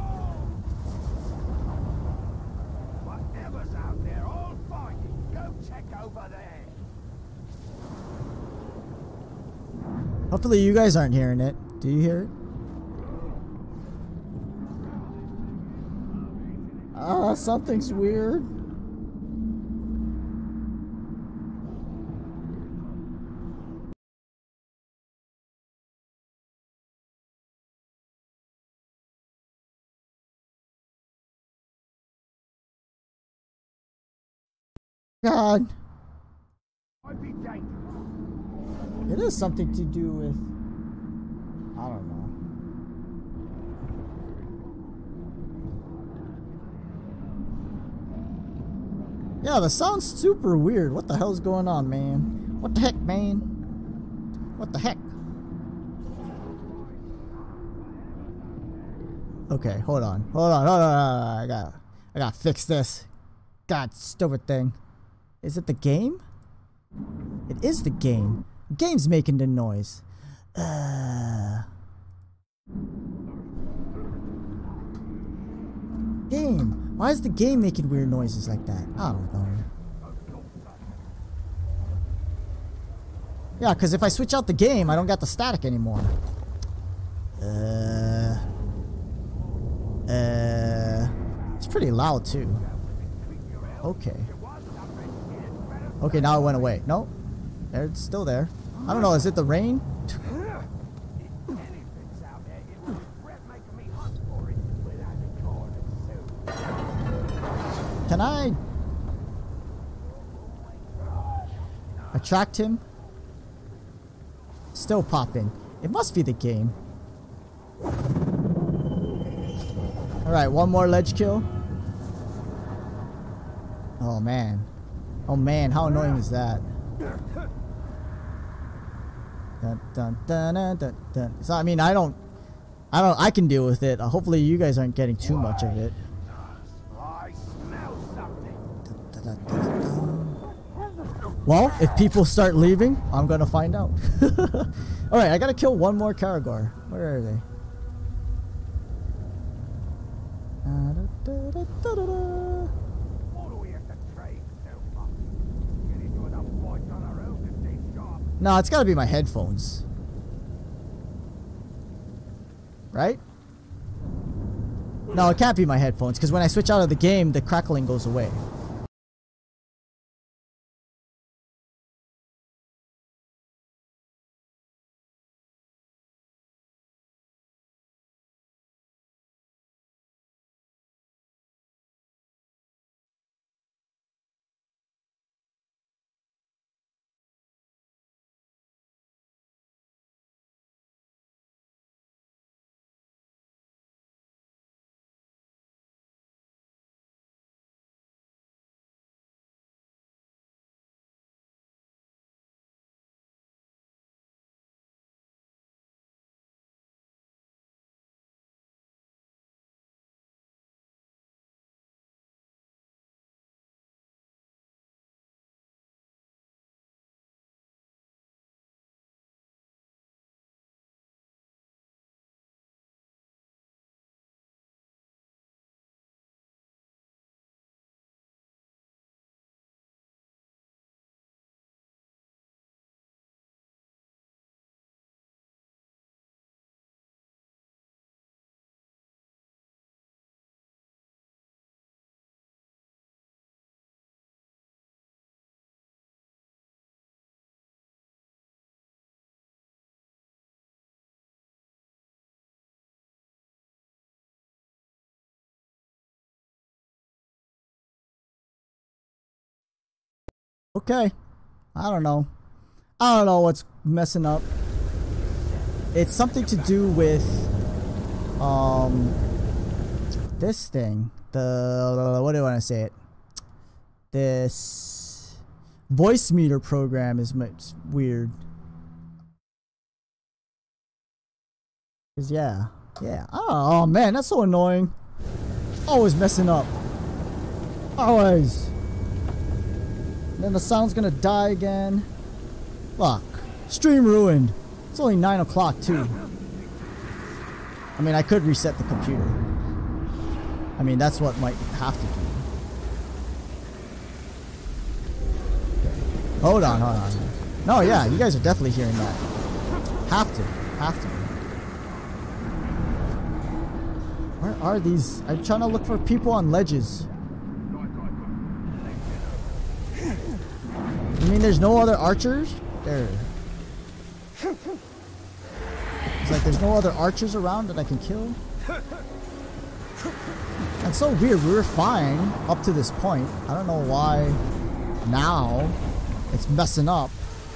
Whatever's out there, all fighting. Go check over there. Hopefully you guys aren't hearing it. Do you hear it? Ah, something's weird. God. Might be dangerous. It is something to do with... I don't know. Yeah, the sound's super weird. What the hell's going on, man? What the heck, man? What the heck? Okay, hold on. Hold on, hold on. I gotta fix this. God, stupid thing. Is it the game? It is the game. The game's making the noise. Game. Why is the game making weird noises like that? I don't know. Yeah, because if I switch out the game, I don't got the static anymore. It's pretty loud too. Okay. Okay, now it went away. Nope. It's still there. I don't know, is it the rain? Can I attract him? Still popping. It must be the game. Alright, one more ledge kill. Oh man. Oh man, how annoying is that? Dun, dun, dun, dun, dun, dun. So I mean, I can deal with it. Hopefully you guys aren't getting too much of it. I smell something. Dun, dun, dun, dun, dun. Well, if people start leaving, I'm gonna find out. Alright, I gotta kill one more Karagor. Where are they? What do we have to trade so much? Get into enough fights on our own to stay sharp. No, it's gotta be my headphones. Right? No, it can't be my headphones, because when I switch out of the game, the crackling goes away. Okay. I don't know. I don't know what's messing up. It's something to do with this thing. The what do I want to say it? This voice meter program is much weird. Cause yeah. Oh man, that's so annoying. Always messing up. Always. Then the sound's gonna die again. Look, stream ruined. It's only 9 o'clock too. I mean, I could reset the computer. I mean, that's what might have to do. Hold on. No, yeah, you guys are definitely hearing that. Have to. Where are these? I'm trying to look for people on ledges. You mean there's no other archers? There. It's like there's no other archers around that I can kill. That's so weird. We were fine up to this point. I don't know why now it's messing up.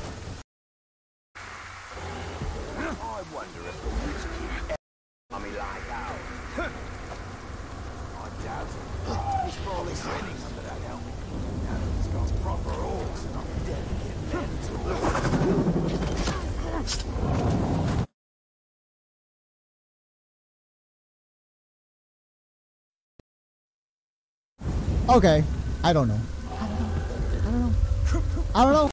I wonder if the witch keep me like out. I doubt it. He's probably sitting under that helmet. Now that he's got proper orcs and I'm dead mental. Okay, I don't know. I don't know.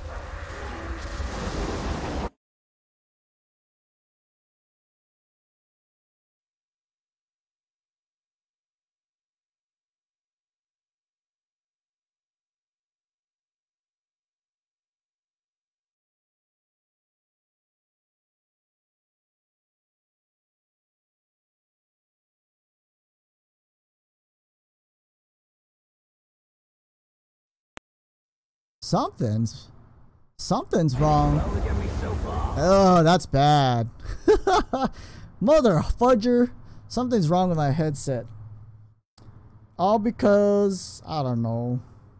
Something's wrong. Oh, that's bad. Mother fudger. Something's wrong with my headset. All because, I don't know.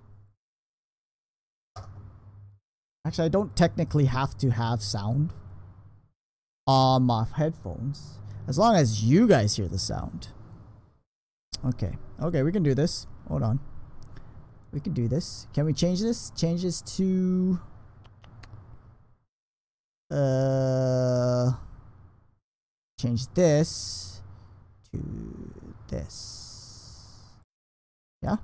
Actually, I don't technically have to have sound on my headphones. As long as you guys hear the sound. Okay, we can do this. Hold on. We can do this. Can we change this? Change this to change this to this. Yeah?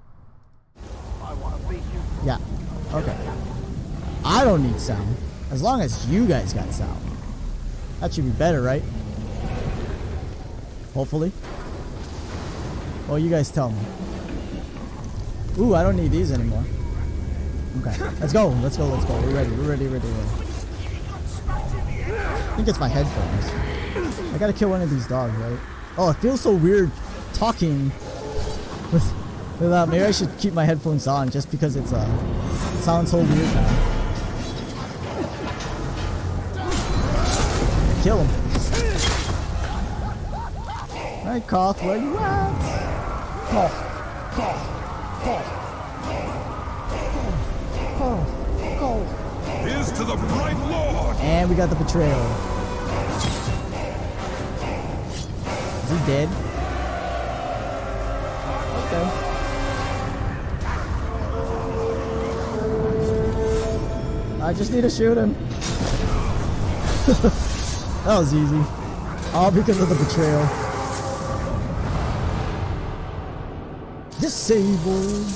Yeah. Okay. I don't need sound. As long as you guys got sound. That should be better, right? Hopefully. Well, you guys tell me. Ooh, I don't need these anymore. Okay, let's go. We're ready. I think it's my headphones. I gotta kill one of these dogs, right? Oh, it feels so weird talking without. Maybe I should keep my headphones on just because it sounds so weird now. Kill him. Alright, Koth, where you at? Koth. Here's to the bright Lord! And we got the betrayal. Is he dead? Okay. I just need to shoot him. That was easy. All because of the betrayal. Disabled.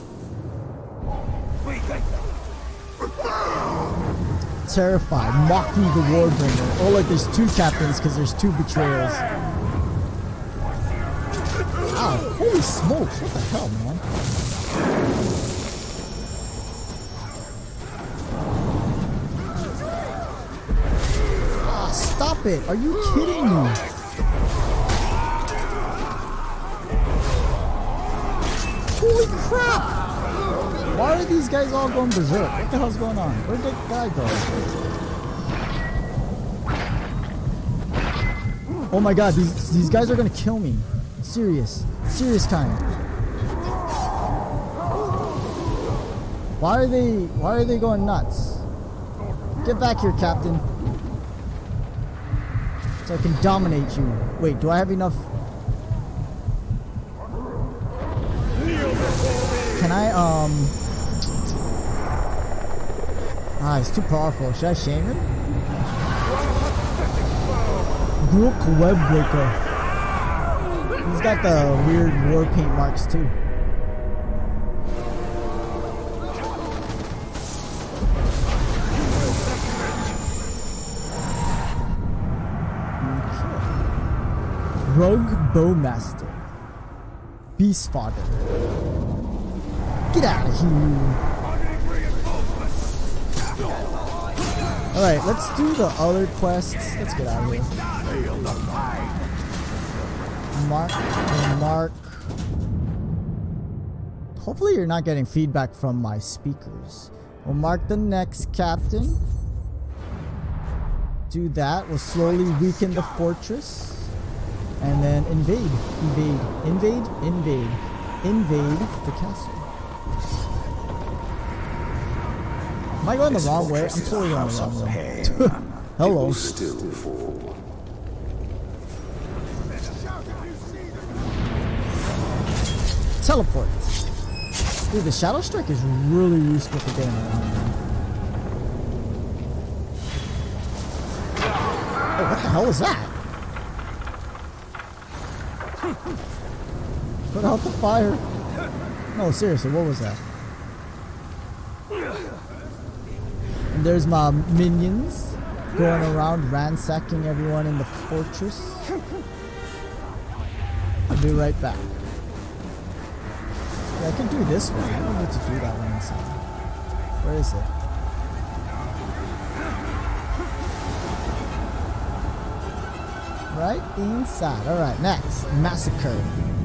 Terrified. Maki the Warbringer. Oh, like there's two captains because there's two betrayals. Wow, holy smokes. What the hell, man? Ah, stop it. Are you kidding me? Holy crap! Why are these guys all going berserk? What the hell's going on? Where'd that guy go? Oh my god, these guys are gonna kill me. Serious kind. Why are they going nuts? Get back here, Captain. So I can dominate you. Wait, do I have enough? Can I, it's too powerful. Should I shame him? Brook Webbreaker. He's got the weird war paint marks too. Rogue Bowmaster. Beast Fodder. Get out of here. Alright, let's do the other quests. Let's get out of here. Mark. Hopefully you're not getting feedback from my speakers. We'll mark the next captain. Do that. We'll slowly weaken the fortress. And then invade the castle. Am I going the wrong way? I'm totally going the wrong way. Hello. Still fall. Teleport. Dude, the Shadow Strike is really useful for getting around. Oh, what the hell is that? Put out the fire. No, seriously, what was that? And there's my minions going around ransacking everyone in the fortress. I'll be right back. Yeah, I can do this one. I don't need to do that one inside. Where is it? Right inside. Alright, next. Massacre.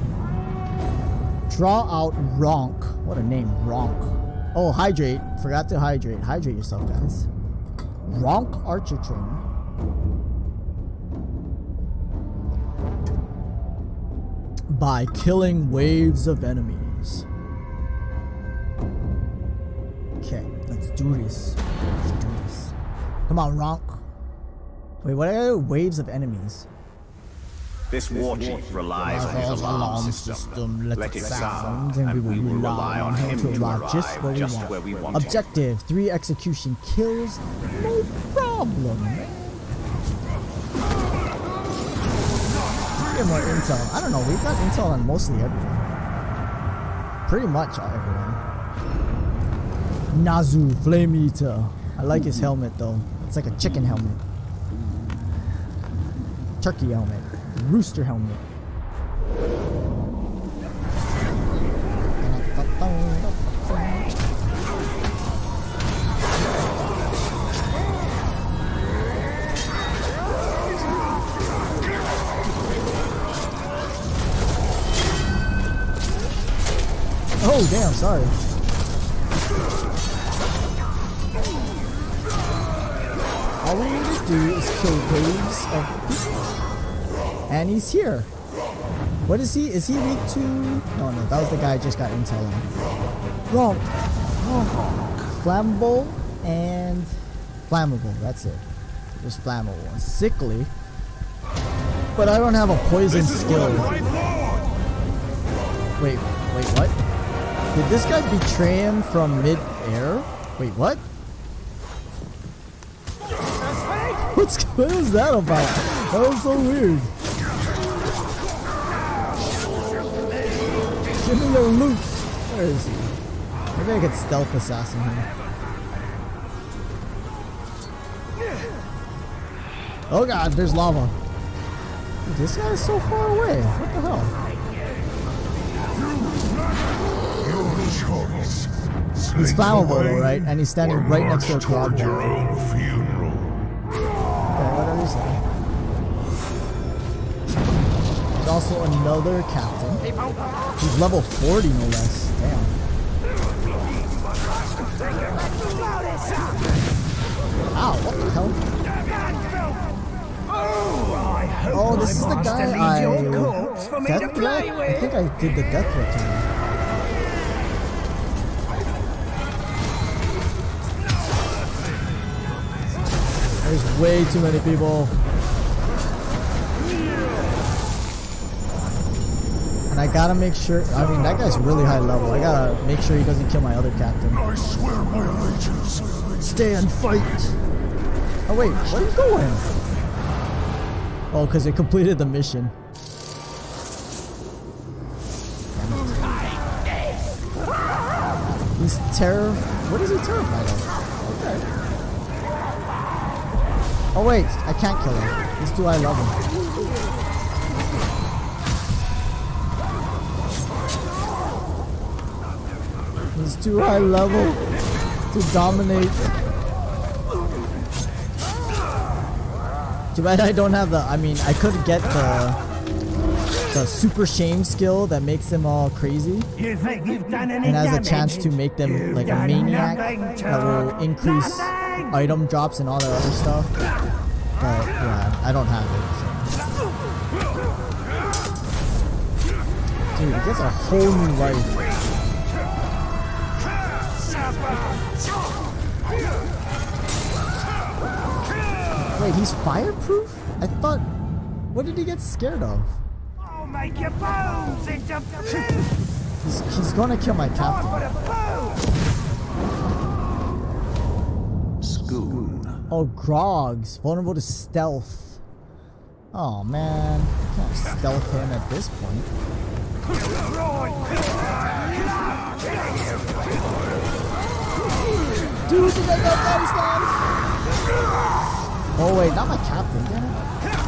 Draw out Ronk. What a name, Ronk. Oh, hydrate. Forgot to hydrate. Hydrate yourself, guys. Ronk Archer Trainer. By killing waves of enemies. Okay, let's do this. Let's do this. Come on, Ronk. Wait, what are waves of enemies? This war chief relies on his alarm system. Let it sound, and we will rely on him to arrive just where we want. Objective: 3 execution kills. No problem, man. Get more intel. I don't know. We've got intel on mostly everyone. Pretty much everyone. Nazu Flame Eater. I like his helmet though. It's like a chicken helmet. Turkey helmet. Rooster helmet. Oh damn, sorry. All we need to do is kill waves of people. And he's here. What is he? Is he weak to? No, that was the guy I just got intel on. Wrong. Flammable and flammable. That's it. Just flammable. Sickly. But I don't have a poison skill. Wait, what? Did this guy betray him from mid-air? Wait, what? What was that about? That was so weird. Give me your loot. Where is he? Maybe I could stealth assassin him. Oh god, there's lava. Dude, this guy is so far away. What the hell? He's flammable though, right? And he's standing right next to a quad. Okay, whatever you say. There's also another captain. He's level 40 no less. Damn. Ow, what the hell? Oh, this is the guy death threat? I think I did the death threat to him. There's way too many people. And I gotta make sure, I mean, that guy's really high level. I gotta make sure he doesn't kill my other captain. I swear my allegiance. Stay and fight. Oh wait, where are you going? Oh, because it completed the mission. He's what is he terrified of? Okay. Oh wait, I can't kill him. He's too high level. He's too high level to dominate. Too bad I don't have the, I mean, I could get the super shame skill that makes them all crazy. You think you've done any And has a damage? chance to make them like a Done maniac nothing, that will Toad. increase Nothing. item drops and all that other stuff. But yeah, I don't have it. So. Dude, it gets a whole new life. Wait, he's fireproof? I thought... What did he get scared of? I'll make your bones into He's gonna kill my captain. Scoon. Oh, Grogs. Vulnerable to stealth. Oh, man. I can't stealth him at this point. Dude, you got that nice. Oh, wait. Not my captain. Damn it.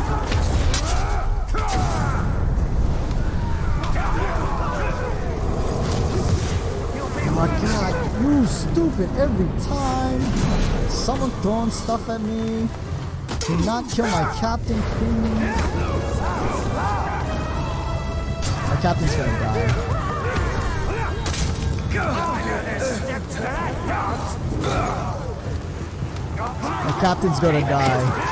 Oh my god, you stupid every time. Someone throwing stuff at me. Do not kill my captain, please. My captain's gonna die. My captain's gonna die.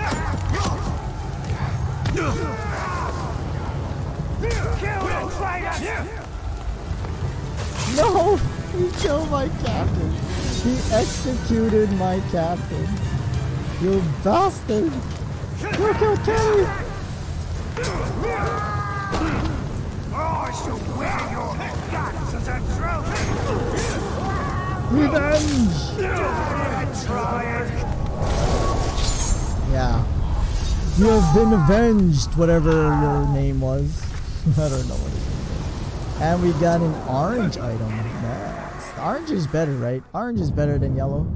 No! He killed my captain. He executed my captain. You bastard! You killed Kelly! I shall wear your guts as a trophy. Revenge! Try it. Yeah. You have been avenged, whatever your name was. I don't know what it is. And we got an orange item. Yes. Orange is better, right? Orange is better than yellow.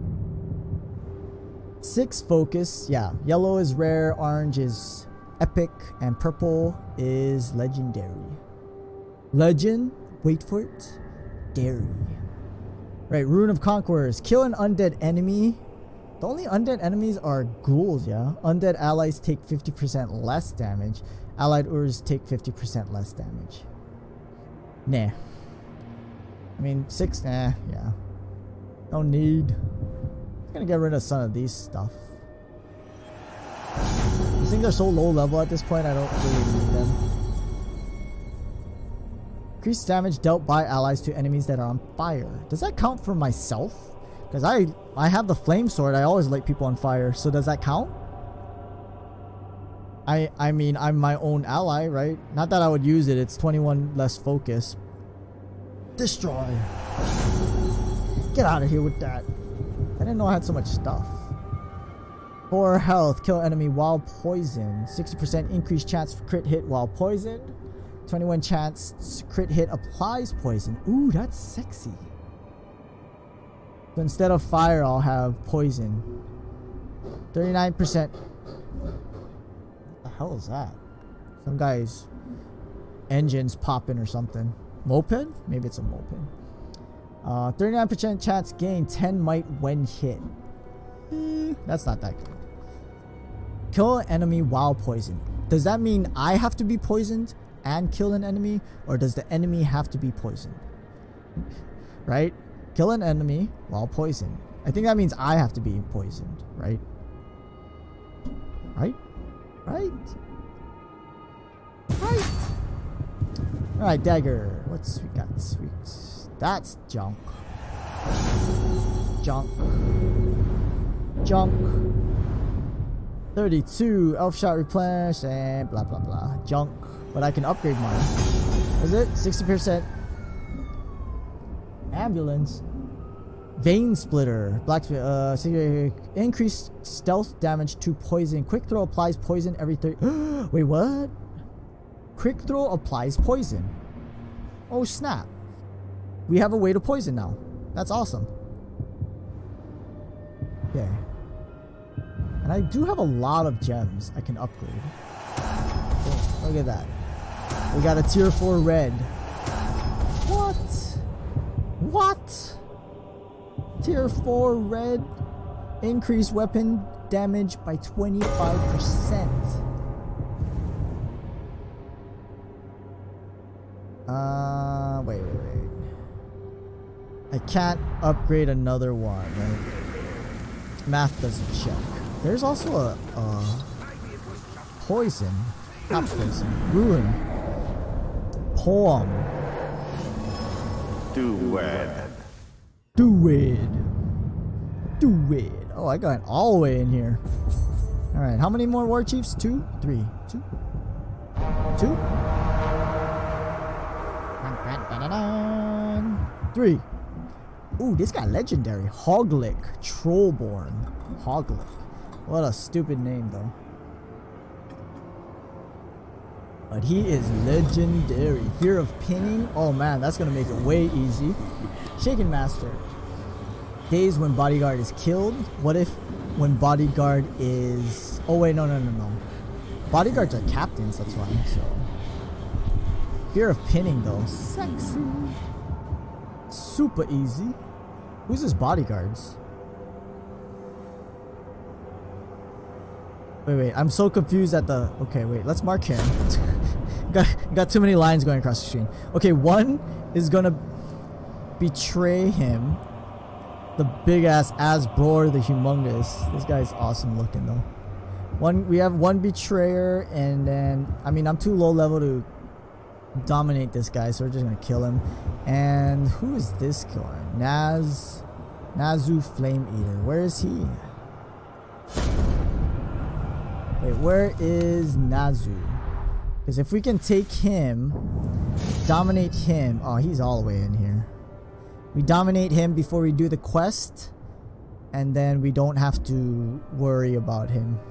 6 focus. Yeah. Yellow is rare, orange is epic, and purple is legendary. Legend, wait for it, dairy. Right, Rune of Conquerors. Kill an undead enemy. The only undead enemies are ghouls, yeah? Undead allies take 50% less damage. Allied Urs take 50% less damage. Nah. I mean, 6, nah, yeah. No need. I'm gonna get rid of some of these stuff. I think they're so low level at this point, I don't really need them. Increased damage dealt by allies to enemies that are on fire. Does that count for myself? Because I have the flame sword. I always light people on fire. So does that count? I mean, I'm my own ally, right? Not that I would use it. It's 21 less focus. Destroy. Get out of here with that. I didn't know I had so much stuff. 4 health. Kill enemy while poisoned. 60% increased chance for crit hit while poisoned. 21 chance crit hit applies poison. Ooh, that's sexy. So instead of fire, I'll have poison. 39%. What the hell is that? Some guy's engine's popping or something. Moped? Maybe it's a moped. 39% chance gain 10 might when hit. That's not that good. Kill an enemy while poisoned. Does that mean I have to be poisoned and kill an enemy, or does the enemy have to be poisoned? Right? Kill an enemy while poisoned. I think that means I have to be poisoned, right? Right? Right? Right? Alright, dagger. What's we got? Sweet. That's junk. Junk. Junk. 32 elf shot replenish and blah blah blah junk, but I can upgrade mine. Is it 60%? Ambulance, vein splitter, blacksmith. Increased stealth damage to poison. Quick throw applies poison every 30. Wait, what? Quick throw applies poison. Oh snap! We have a way to poison now. That's awesome. Okay. And I do have a lot of gems I can upgrade. Oh, look at that. We got a tier 4 red. What? What? Tier 4 red. Increase weapon damage by 25%. Wait. I can't upgrade another one, right? Math doesn't check. There's also a poison, not poison, ruin, poem. Do it. Oh, I got all the way in here. All right, how many more war chiefs? 2, 3, 2, 2, 3. Ooh, this guy legendary. Hoglick, Trollborn. Hoglick. What a stupid name, though. But he is legendary. Fear of pinning. Oh man, that's gonna make it way easy. Shaken Master. Days when bodyguard is killed. What if when bodyguard is... Oh wait, no. Bodyguards are captains, that's why. So fear of pinning though. Sexy. Super easy. Who's his bodyguards? Wait, I'm so confused at the... Okay, wait, let's mark him. got too many lines going across the screen. Okay, one is gonna betray him. The big ass Asbor the Humongous. This guy's awesome looking though. We have one betrayer, and then... I mean, I'm too low level to dominate this guy, so we're just gonna kill him. And who is this killer? Nazu Flame Eater. Where is he? Wait, where is Nazu? Because if we can take him, dominate him. Oh, he's all the way in here. We dominate him before we do the quest, and then we don't have to worry about him.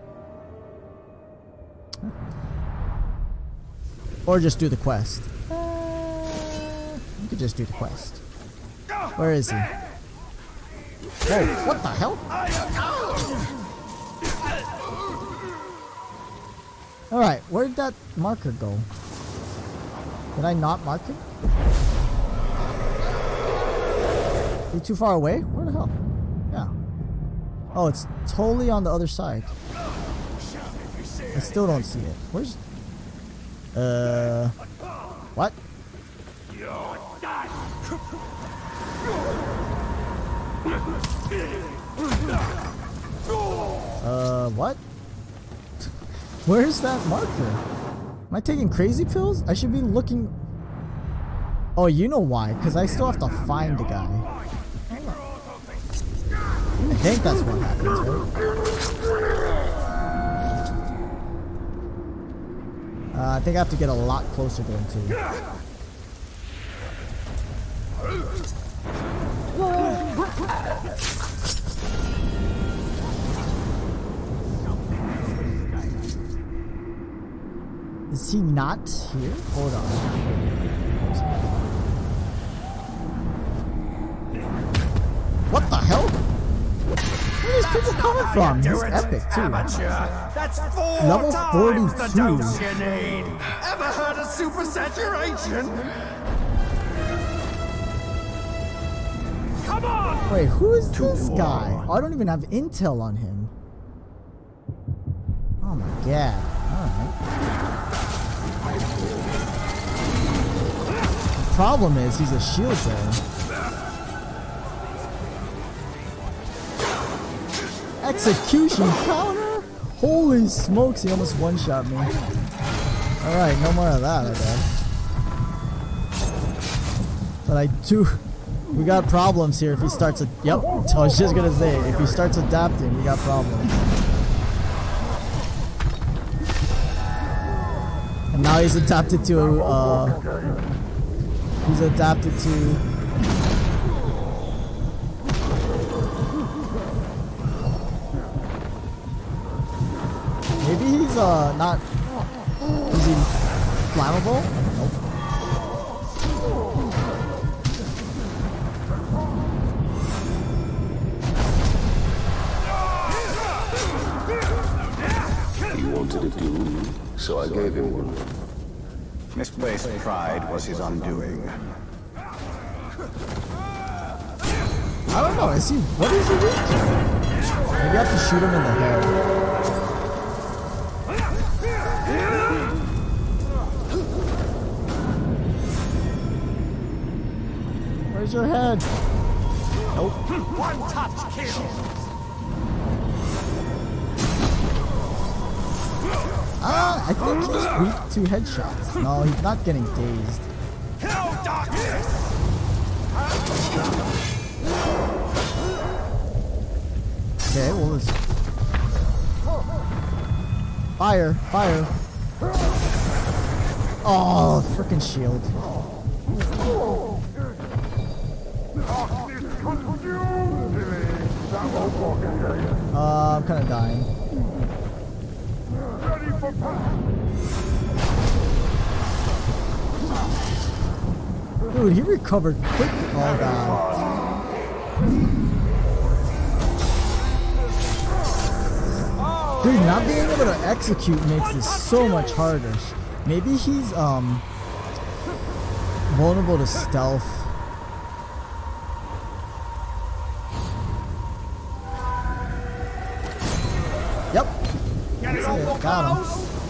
Or just do the quest. You could just do the quest. Where is he? Whoa, what the hell? Alright, where'd that marker go? Did I not mark it? Is he too far away? Where the hell? Yeah. Oh, it's totally on the other side. I still don't see it. Where's... What? What? Where's that marker? Am I taking crazy pills? I should be looking... Oh, you know why? Because I still have to find the guy. I think that's what happens, right? I think I have to get a lot closer to him, too. Is he not here? Hold on. What the hell? Where are these people coming from? He's epic too. That's 4 Level times 42. the dose you need. Ever heard of super saturation? Come on! Wait, who is this guy? Oh, I don't even have intel on him. Oh my god. Alright. Problem is, he's a shield bearer. Execution counter? Holy smokes, he almost one-shot me. Alright, no more of that, I guess. But I do... We got problems here if he starts... Yep, I was just gonna say, if he starts adapting, we got problems. Now he's adapted to maybe he's not, is he flammable? Nope. He wanted a duel, so I gave him one. Misplaced pride was his undoing. I don't know, is he, what is he weak to? Maybe I have to shoot him in the head. Where's your head? Nope. One touch kill. I think he's weak to headshots. No, he's not getting dazed. Kill darkness. Okay, what was... Fire, fire. Oh, freaking shield. I'm kind of dying. Dude, he recovered quick. Oh god. Dude, not being able to execute makes this so much harder. Maybe he's vulnerable to stealth. Yep. That's it. Got him.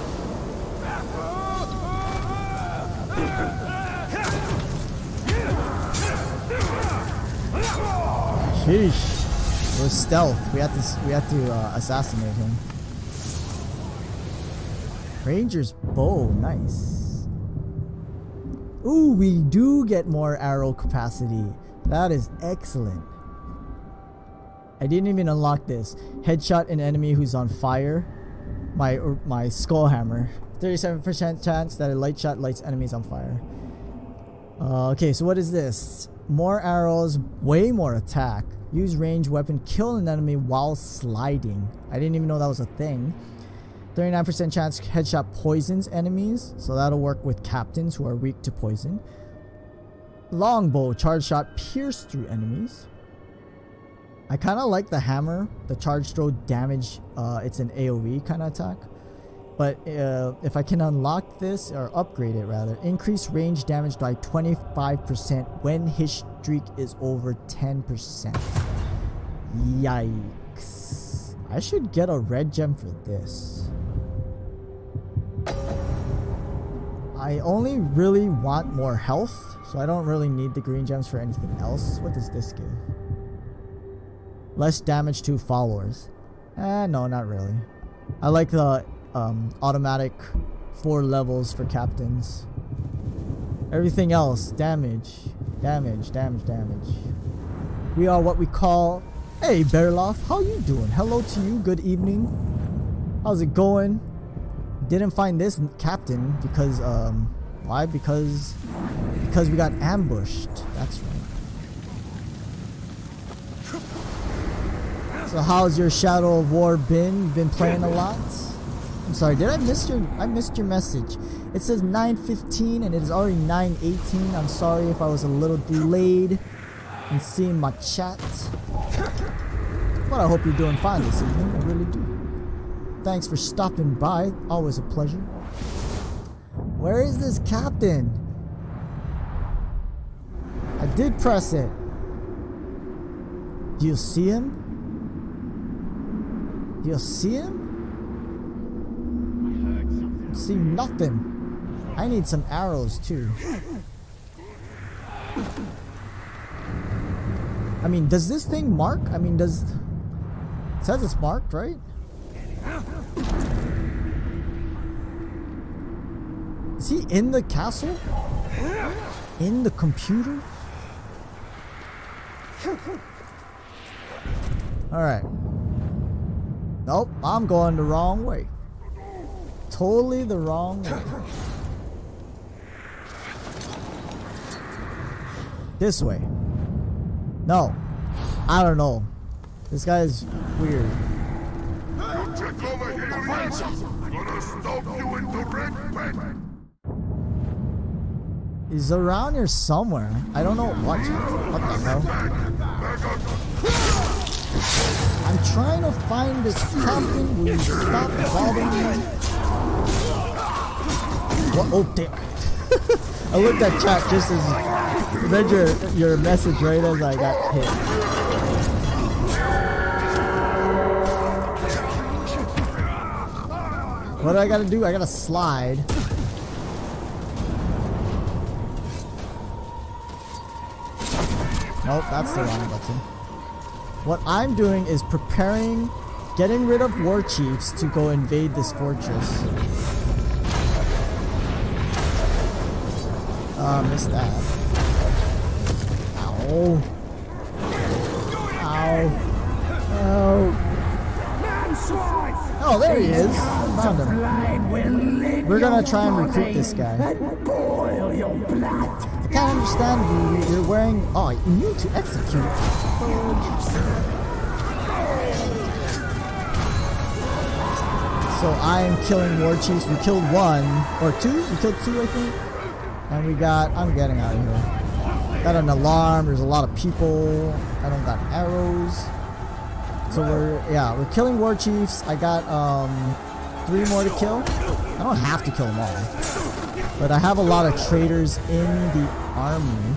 Sheesh. It was stealth. We had to assassinate him. Ranger's bow, nice. Ooh, we do get more arrow capacity. That is excellent. I didn't even unlock this. Headshot an enemy who's on fire. My skull hammer. 37% chance that a light shot lights enemies on fire. Okay, so what is this? More arrows, way more attack. Use ranged weapon, kill an enemy while sliding. I didn't even know that was a thing. 39% chance headshot poisons enemies, so that'll work with captains who are weak to poison. Longbow, charge shot, pierce through enemies. I kind of like the hammer, the charge throw damage. It's an AoE kind of attack. But if I can unlock this, or upgrade it rather, increase range damage by 25% when his streak is over 10%. Yikes. I should get a red gem for this. I only really want more health, so I don't really need the green gems for anything else. What does this give? Less damage to followers. No, not really. I like the automatic 4 levels for captains. Everything else, damage, damage, damage, damage. We are what we call... Hey, Bearloff, how you doing? Hello to you, good evening. How's it going? Didn't find this captain because, why? Because we got ambushed. That's right. So how's your Shadow of War been? You've been playing a lot? I'm sorry, I missed your message. It says 9:15 and it is already 9:18. I'm sorry if I was a little delayed in seeing my chat. But I hope you're doing fine this evening. I really do. Thanks for stopping by. Always a pleasure. Where is this captain? I did press it. Do you see him? Do you see him? I see nothing. I need some arrows too. I mean, does this thing mark? I mean, it says it's marked, right? Is he in the castle? In the computer? Alright. Nope, I'm going the wrong way. Totally the wrong way. This way. No. I don't know. This guy is weird. You take over here, Ransom. Gonna stop you in direct payment. He's around here somewhere. I don't know what. What the hell? I'm trying to find this captain. Will you stop bothering me? What? Oh, damn. I looked at chat just as read your message right as I got hit. What do I gotta do? I gotta slide. Nope, that's the wrong button. What I'm doing is preparing, getting rid of war chiefs to go invade this fortress. Missed that. Ow. Ow. Ow. Oh, there he is. Found him. We're gonna try and recruit this guy. I can't understand you. You're wearing... Oh, immune to execute. So I am killing war chiefs. We killed one or two. We killed two, I think. And we got... I'm getting out of here. Got an alarm. There's a lot of people. I don't got arrows. So we're killing war chiefs. I got 3 more to kill. I don't have to kill them all, but I have a lot of traitors in the army.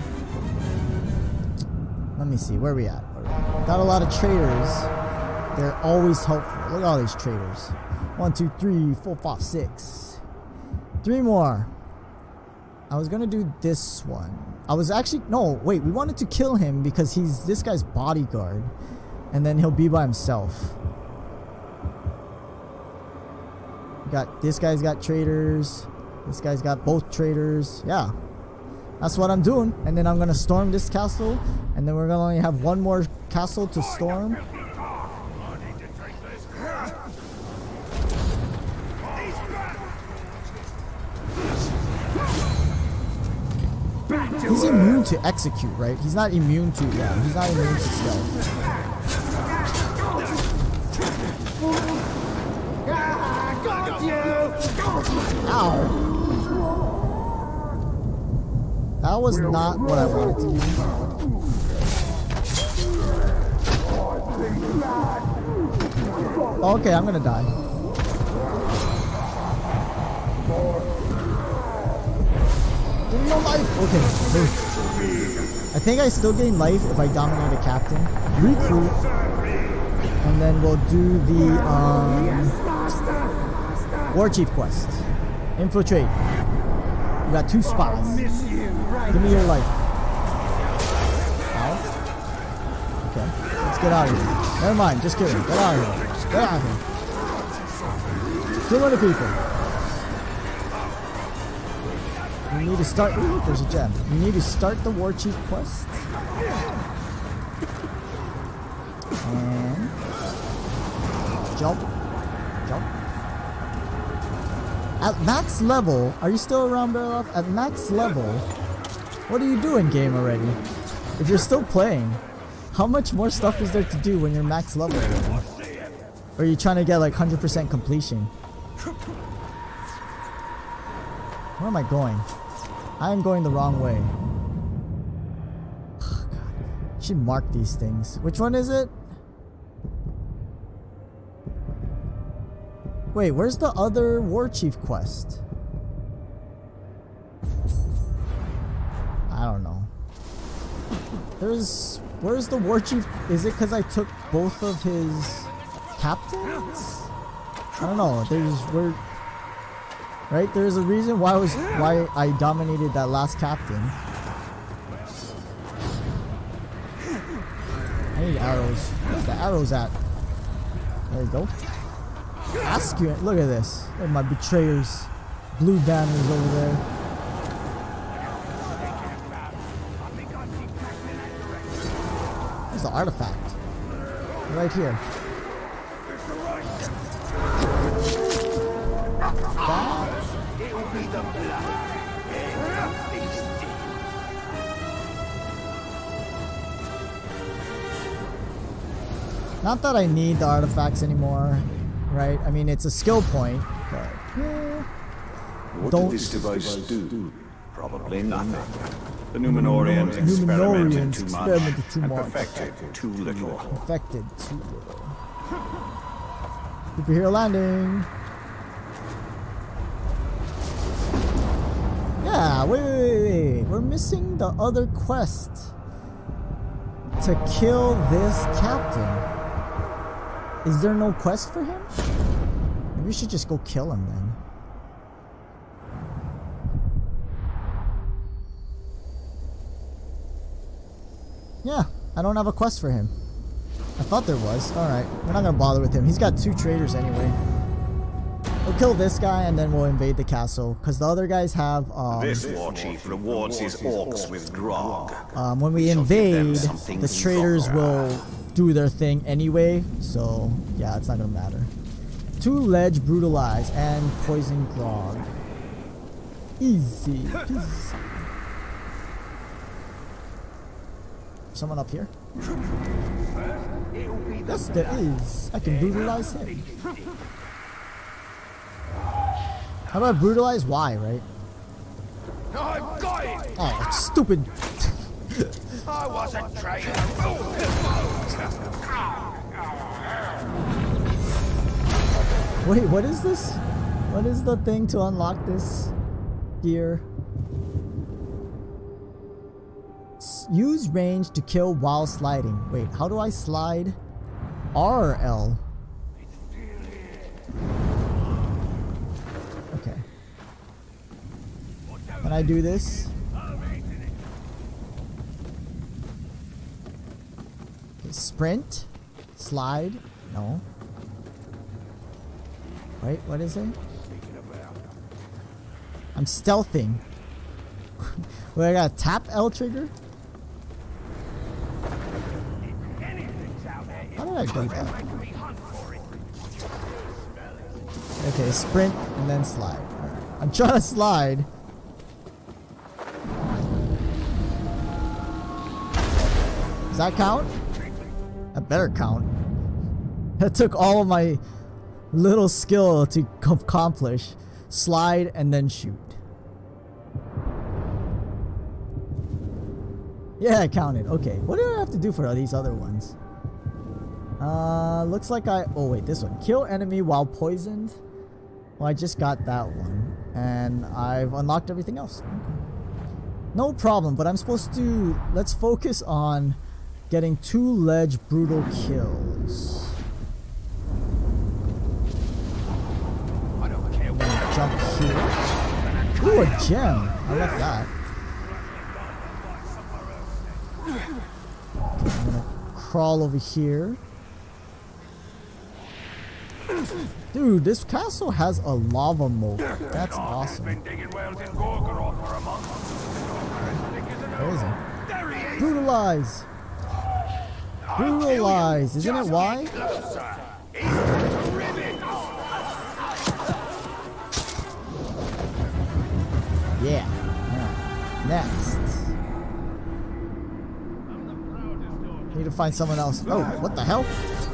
Let me see, where are we at? Got a lot of traitors. They're always helpful. Look at all these traitors. 1, 2, 3, 4, 5, 6. 3 more. I was gonna do this one. I was actually wait. We wanted to kill him because he's this guy's bodyguard. And then he'll be by himself. Got this guy's got traitors. This guy's got both traitors. Yeah, that's what I'm doing. And then I'm gonna storm this castle. And then we're gonna only have 1 more castle to storm. He's immune to execute, right? He's not immune to he's not immune to stealth. Ow! That was not what I wanted to do. Okay, I'm gonna die. Give me no life! Okay. I think I still gain life if I dominate a captain. Recruit. And then we'll do the war chief quest. Infiltrate. We got 2 spots. Give me your life. Ow. Okay. Let's get out of here. Never mind. Just kidding. Get out of here. Get out of here. Too many people. We need to start. Ooh, there's a gem. We need to start the war chief quest. And jump. Jump. At max level, are you still around, Bearloff? At max level, what are you doing, game already? If you're still playing, how much more stuff is there to do when you're max level already? Or are you trying to get like 100% completion? Where am I going? I am going the wrong way. Oh, God. I should mark these things. Which one is it? Wait, where's the other war chief quest? I don't know. Where's the war chief? Is it because I took both of his captains? I don't know. Right? There's a reason why I dominated that last captain. I need arrows. Where's the arrows at? There we go. Askew, look at this. Look at my betrayers. Blue banners over there. There's the artifact. Right here. Not that I need the artifacts anymore, right? I mean, it's a skill point, but What Don't- did this device do? Probably nothing. The Numenorians experimented too much and perfected too little. affected too little. Superhero landing. Yeah, wait. We're missing the other quest to kill this captain. Is there no quest for him? Maybe we should just go kill him then. Yeah, I don't have a quest for him. I thought there was. Alright, we're not gonna bother with him. He's got 2 traders anyway. We'll kill this guy and then we'll invade the castle. Because the other guys have... This war chief rewards his orcs with grog. when we shall give them invade, something the traders for- will do their thing anyway. So, yeah, it's not gonna matter. 2 ledge brutalize and poison grog. Easy peasy. Someone up here? Yes, there is. I can brutalize him. How about brutalize Y, right? I've got it! Oh, stupid. I wasn't trained. Wait, what is this? What is the thing to unlock this gear? Use range to kill while sliding. Wait, how do I slide? R or L? Okay. Can I do this? Okay, sprint? Slide? No. Wait, what is it? I'm stealthing. Wait, I gotta tap L trigger? How did I do that? Okay, sprint and then slide. Alright. I'm trying to slide. Does that count? That better count. That took all of my little skill to accomplish. Slide and then shoot. Yeah, I counted. Okay, what do I have to do for these other ones? Looks like oh wait, this one. Kill enemy while poisoned. Well, I just got that one. And I've unlocked everything else. Okay. No problem, but I'm supposed to... Let's focus on getting 2 ledge brutal kills. I don't care what Jump here. Ooh, a gem. I love that. Okay, I'm gonna crawl over here. Dude, this castle has a lava moat. That's awesome. been digging wells in Gorgoroth for a month. Where is he? There he is! Brutalize! Brutalize! Isn't it Y? Closer. He's ribbon. Yeah. Alright. Next. Need to find someone else. Oh, what the hell?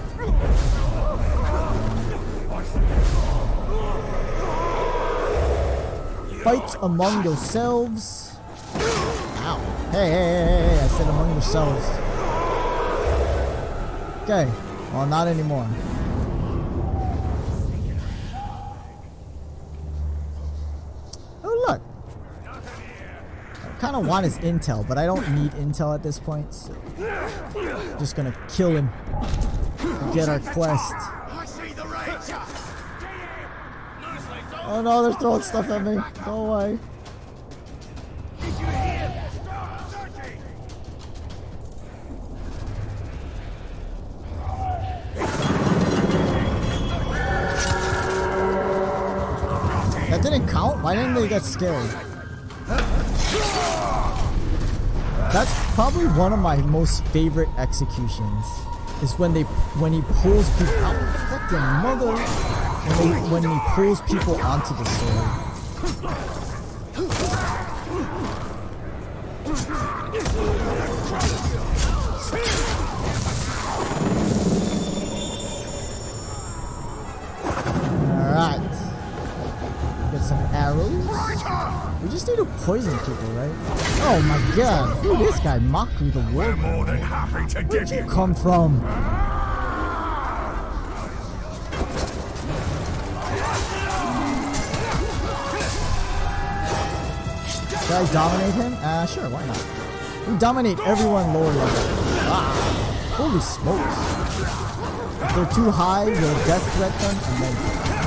Fight among yourselves. Ow. Hey, I said among yourselves. Okay. Well, not anymore. Oh, look. I kind of want his intel, but I don't need intel at this point. So just gonna kill him. Get our quest. I see the Ranger. Oh no, they're throwing stuff at me. Go away. Did you hear? Stop searching. That didn't count? Why didn't they get scared? That's probably one of my most favorite executions. Is when he pulls people out. Fucking mother. When he pulls people onto the sword. We just need to poison people, right? Oh my god. Who is this guy? Maku the Warlord. More than happy to give you. Come from? Should I dominate him? Sure, why not? We dominate everyone lower level. Ah, holy smokes. If they're too high, we'll death threat them and then...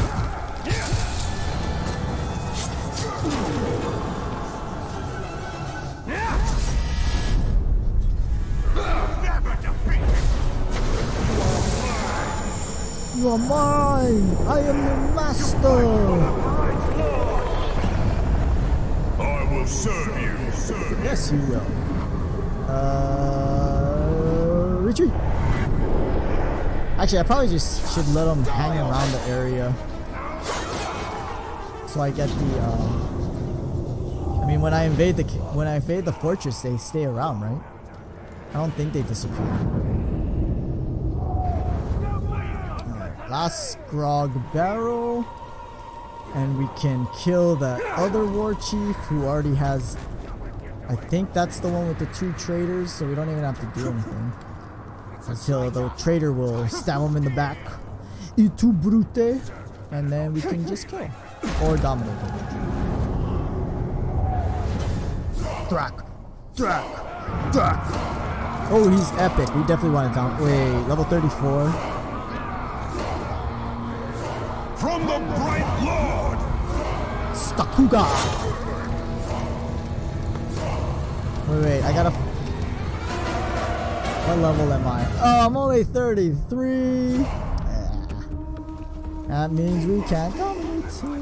You are mine! I am your master! I will serve you. Yes, you will. Retreat! Actually, I probably just should let them hang around the area. So I get the, I mean, when I invade the fortress, they stay around, right? I don't think they disappear. Last Grog barrel, and we can kill the other war chief who already has, I think that's the one with the 2 traitors, so we don't even have to do anything until the traitor will stab him in the back. Et tu brute, and then we can just kill or dominate him. Drak. Oh, he's epic. We definitely want to down. Wait, level 34. From the Bright Lord! Stakuga! Wait, I gotta... What level am I? Oh, I'm only 33! That means we can't dominate him.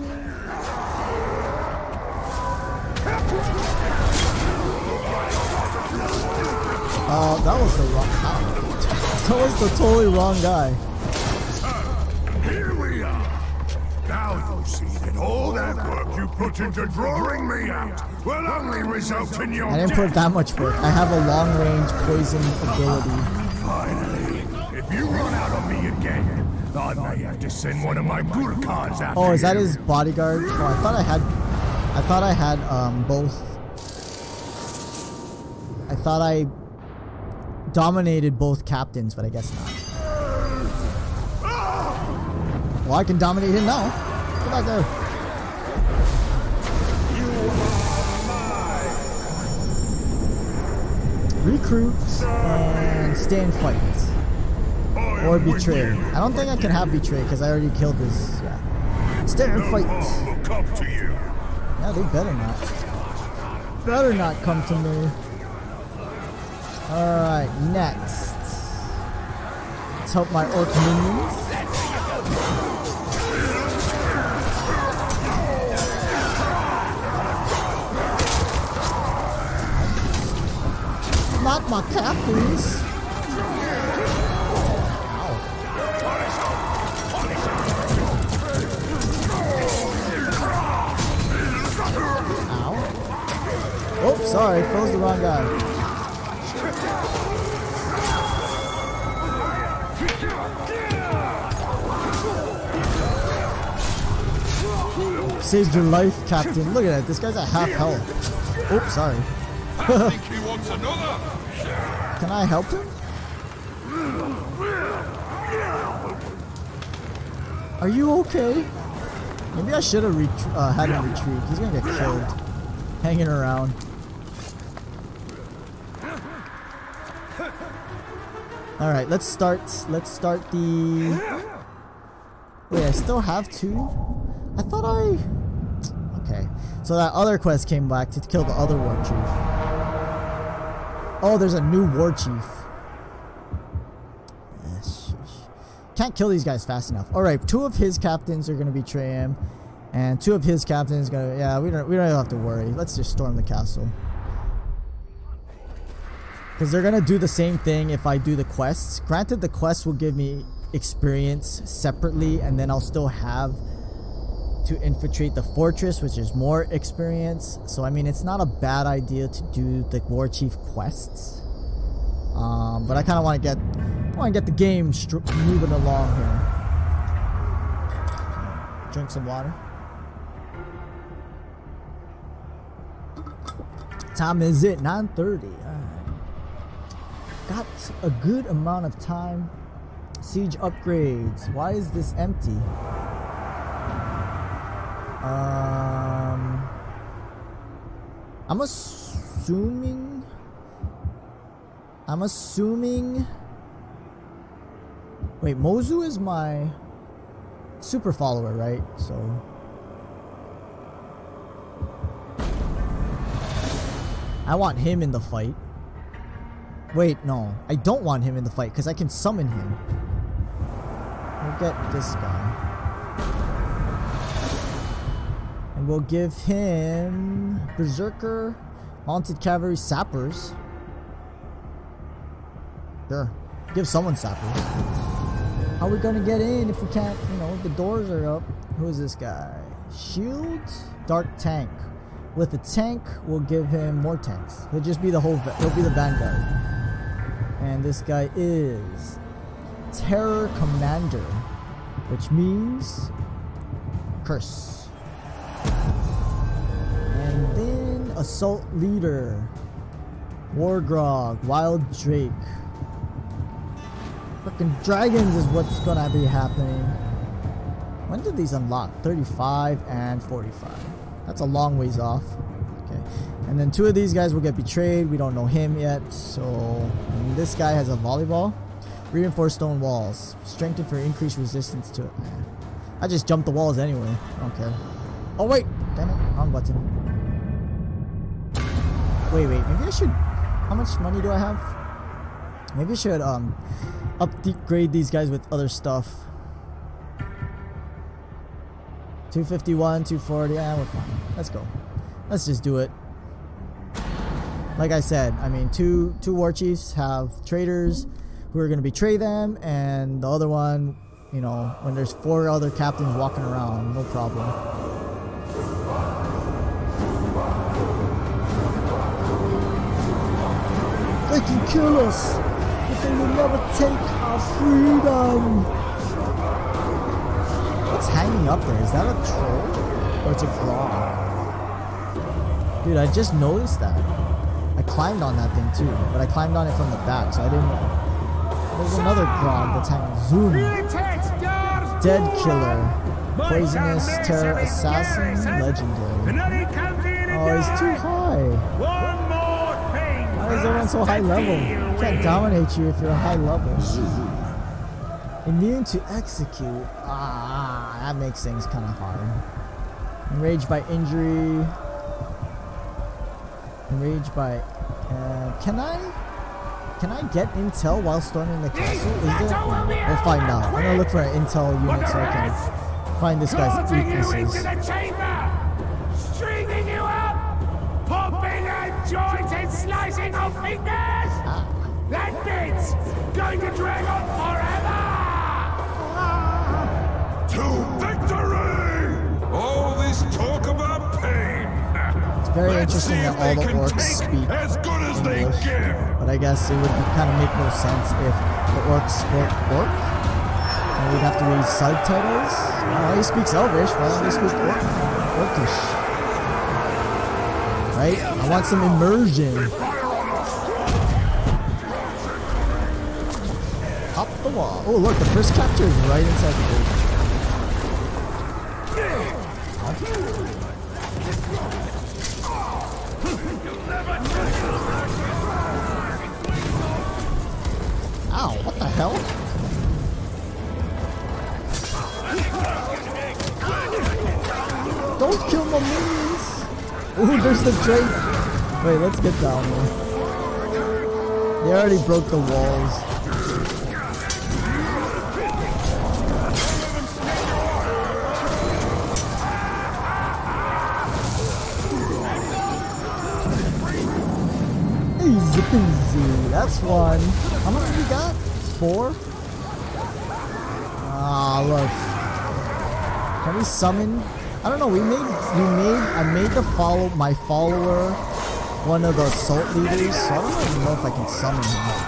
Oh, that was the wrong... That was the totally wrong guy. Here we are! Now you see that all that work you put into drawing me out will only result in your I didn't put that much work. I have a long-range poison ability. Finally, if you run out on me again, I may have to send one of my Gurkhas after Oh, is that you. his bodyguard? Oh, I thought I had both. I thought I dominated both captains, but I guess not. Well, I can dominate him now. Get back there. Recruit and stay and fight. Or betray. I don't think I can have betray because I already killed this. Yeah. Stay and fight. Look up to you. Yeah, they better not. Better not come to me. Alright, next. Let's help my orc minions. Not my captains. Ow. Oh, sorry, froze the wrong guy. Saved your life, Captain. Look at that. This guy's at half health. Oops, sorry. I think he wants another. Can I help him? Are you okay? Maybe I should have had him retreat. He's gonna get killed. Hanging around. Alright, let's start the... Wait, I still have 2? I thought I... Okay. So that other quest came back to kill the other war chief. Oh, there's a new war chief. Can't kill these guys fast enough. Alright, 2 of his captains are going to betray him. And 2 of his captains going to... Yeah, we don't even have to worry. Let's just storm the castle. Because they're going to do the same thing if I do the quests. Granted, the quests will give me experience separately. And then I'll still have to infiltrate the fortress, which is more experience. So, I mean, it's not a bad idea to do the war chief quests. But I kind of want to get the game moving along here. Drink some water. time is it? 9:30. Got a good amount of time. Siege upgrades. Why is this empty? I'm assuming. Wait, Mozu is my super follower, right? So. I want him in the fight. Wait, no. I don't want him in the fight because I can summon him. We'll get this guy. And we'll give him Berserker, Mounted Cavalry, Sappers. Sure. Give someone Sappers. How are we gonna get in if we can't, you know, the doors are up? Who is this guy? Shield, Dark Tank. With the tank, we'll give him more tanks. He'll just be the whole, he'll be the vanguard. And this guy is Terror Commander, which means curse. And then Assault Leader, Wargrog, Wild Drake. Frickin' dragons is what's gonna be happening. When did these unlock? 35 and 45. That's a long ways off. Okay. And then 2 of these guys will get betrayed. We don't know him yet. So, and this guy has a volleyball. Reinforced stone walls. Strengthened for increased resistance to it. I just jumped the walls anyway. I don't care. Oh, wait. Damn it. Wrong button. Wait. Maybe I should... How much money do I have? Maybe I should upgrade these guys with other stuff. 251, 240, yeah, we're fine. Let's go. Let's just do it. Like I said, I mean, two war chiefs have traders who are going to betray them, and the other one, you know, when there's 4 other captains walking around, no problem. They can kill us, but they will never take our freedom. What's hanging up there? Is that a troll? Or it's a grog? Dude, I just noticed that. I climbed on that thing too, but I climbed on it from the back, so I didn't... There's another grog that's hanging. Zoom. Dead Killer. Poisonous Terror Assassin. Legendary. Oh, he's too high. Why is everyone so high level? I can't dominate you if you're a high level. Immune to execute. That makes things kind of hard. Enraged by injury. Enraged by... Can I get intel while storming the castle? Is there? We'll find out. I'm gonna look for an intel unit so I can find this guy's weaknesses. Stringing you up! Popping a joint and slicing off fingers! That bit's going to drag on forever! To victory! All this talk about pain. It's very interesting that all the orcs speak as good as they English, give. but I guess it would kind of make no sense if the orcs spoke orc. And we'd have to read subtitles. He speaks Elvish. Why don't they speak orcish? Right? I want some immersion. Up the wall. Oh, look, the first capture is right inside the gate. Ow, what the hell? Don't kill my minions! Ooh, there's the drake! Wait, let's get down here. They already broke the walls. Easy peasy. That's one. How much we got? 4? Ah, look. Can we summon? I don't know. I made my follower one of the assault leaders, so I don't even know if I can summon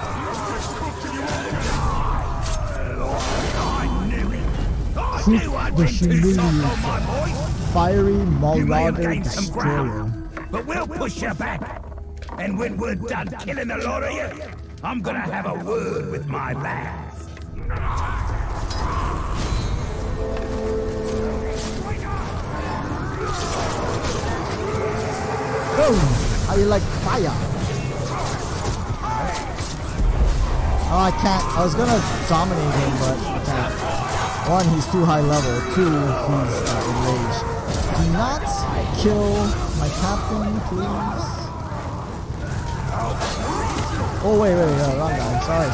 him. The Humiliator. Fiery Marauder Destroyer. But we'll push you back. And when we're done killing a lot of you, I'm gonna have a word with my lads. Boom! How you like fire? Oh, I can't. I was gonna dominate him, but I can't. One, he's too high level. Two, he's enraged. Do not kill my captain, please. Oh, wait, wrong guy. Sorry.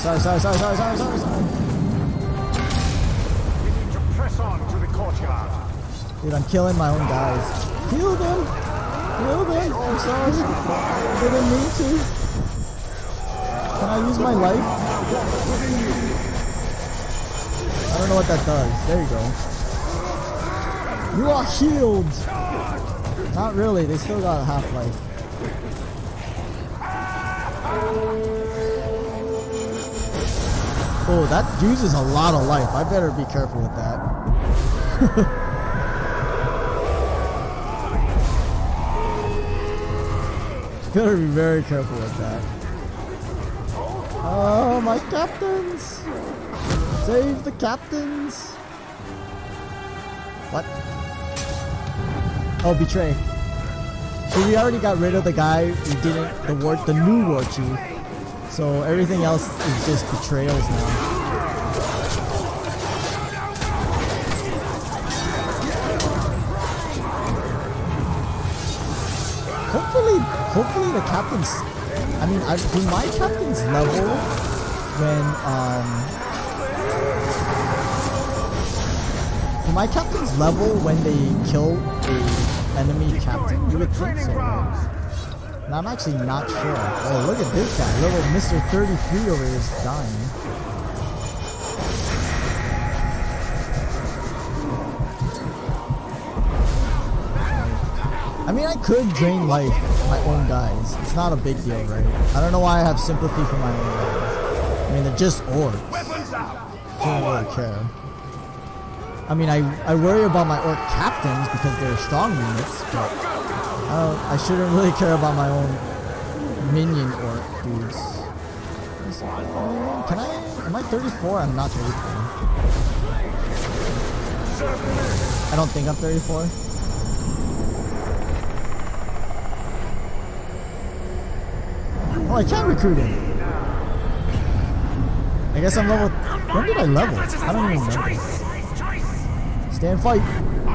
We need to press on to the courtyard. Dude, I'm killing my own guys. Heal them! Heal them! I'm sorry. I didn't mean to. Can I use my life? I don't know what that does. There you go. You are healed! Not really, they still got a half-life. Oh, that uses a lot of life. I better be careful with that. Better be very careful with that. Oh, my captains! Save the captains! What? Oh, betray. So we already got rid of the guy who didn't, the new war chief. So everything else is just betrayals now. Hopefully the captains, I mean, do my captains level when, do my captains level when they kill a enemy captain? You would think so, right? And I'm actually not sure. Oh, look at this guy. Little Mr. 33 over here is dying. I mean, I could drain life my own guys. It's not a big deal, right? I don't know why I have sympathy for my own guys. I mean, they're just orcs. I don't really care. I mean, I worry about my orc captains because they're strong units, but I shouldn't really care about my own minion orc dudes. Can I? Am I 34? I'm not 34. I don't think I'm 34. Oh, I can't recruit him. I guess I'm level. When did I level? I don't even remember. Stay and fight.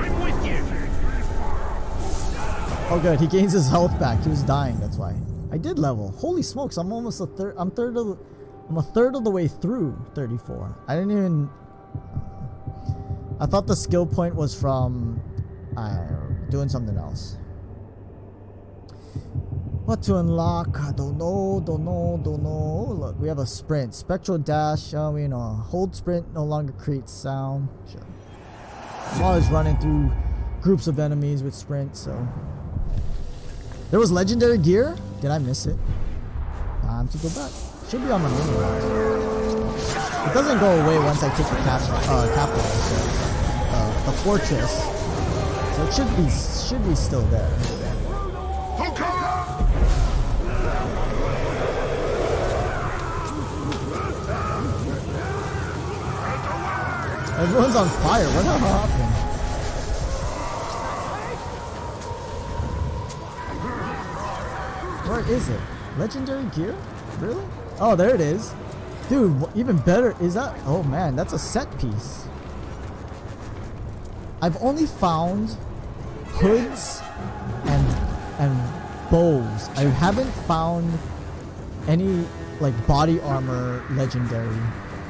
Oh good, he gains his health back. He was dying, that's why. I did level. Holy smokes, I'm almost a third. I'm a third of the way through 34. I didn't even. I thought the skill point was from doing something else. What to unlock? I don't know. Look, we have a sprint. Spectral dash. We know. Hold sprint no longer creates sound. Sure. I'm always running through groups of enemies with sprint, so. There was legendary gear? Did I miss it? Time to go back. Should be on the mini map. It doesn't go away once I take the capital, so, the fortress. So it should be still there. Everyone's on fire. What the hell happened? Where is it? Legendary gear? Really? Oh, there it is. Dude, even better. Is that? Oh man, that's a set piece. I've only found hoods and bows. I haven't found any like body armor legendary.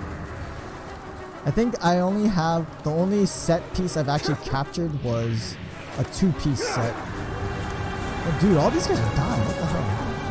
I think I only have, the only set piece I've actually captured was a 2-piece set. Oh, dude, all these guys are dying. What the hell?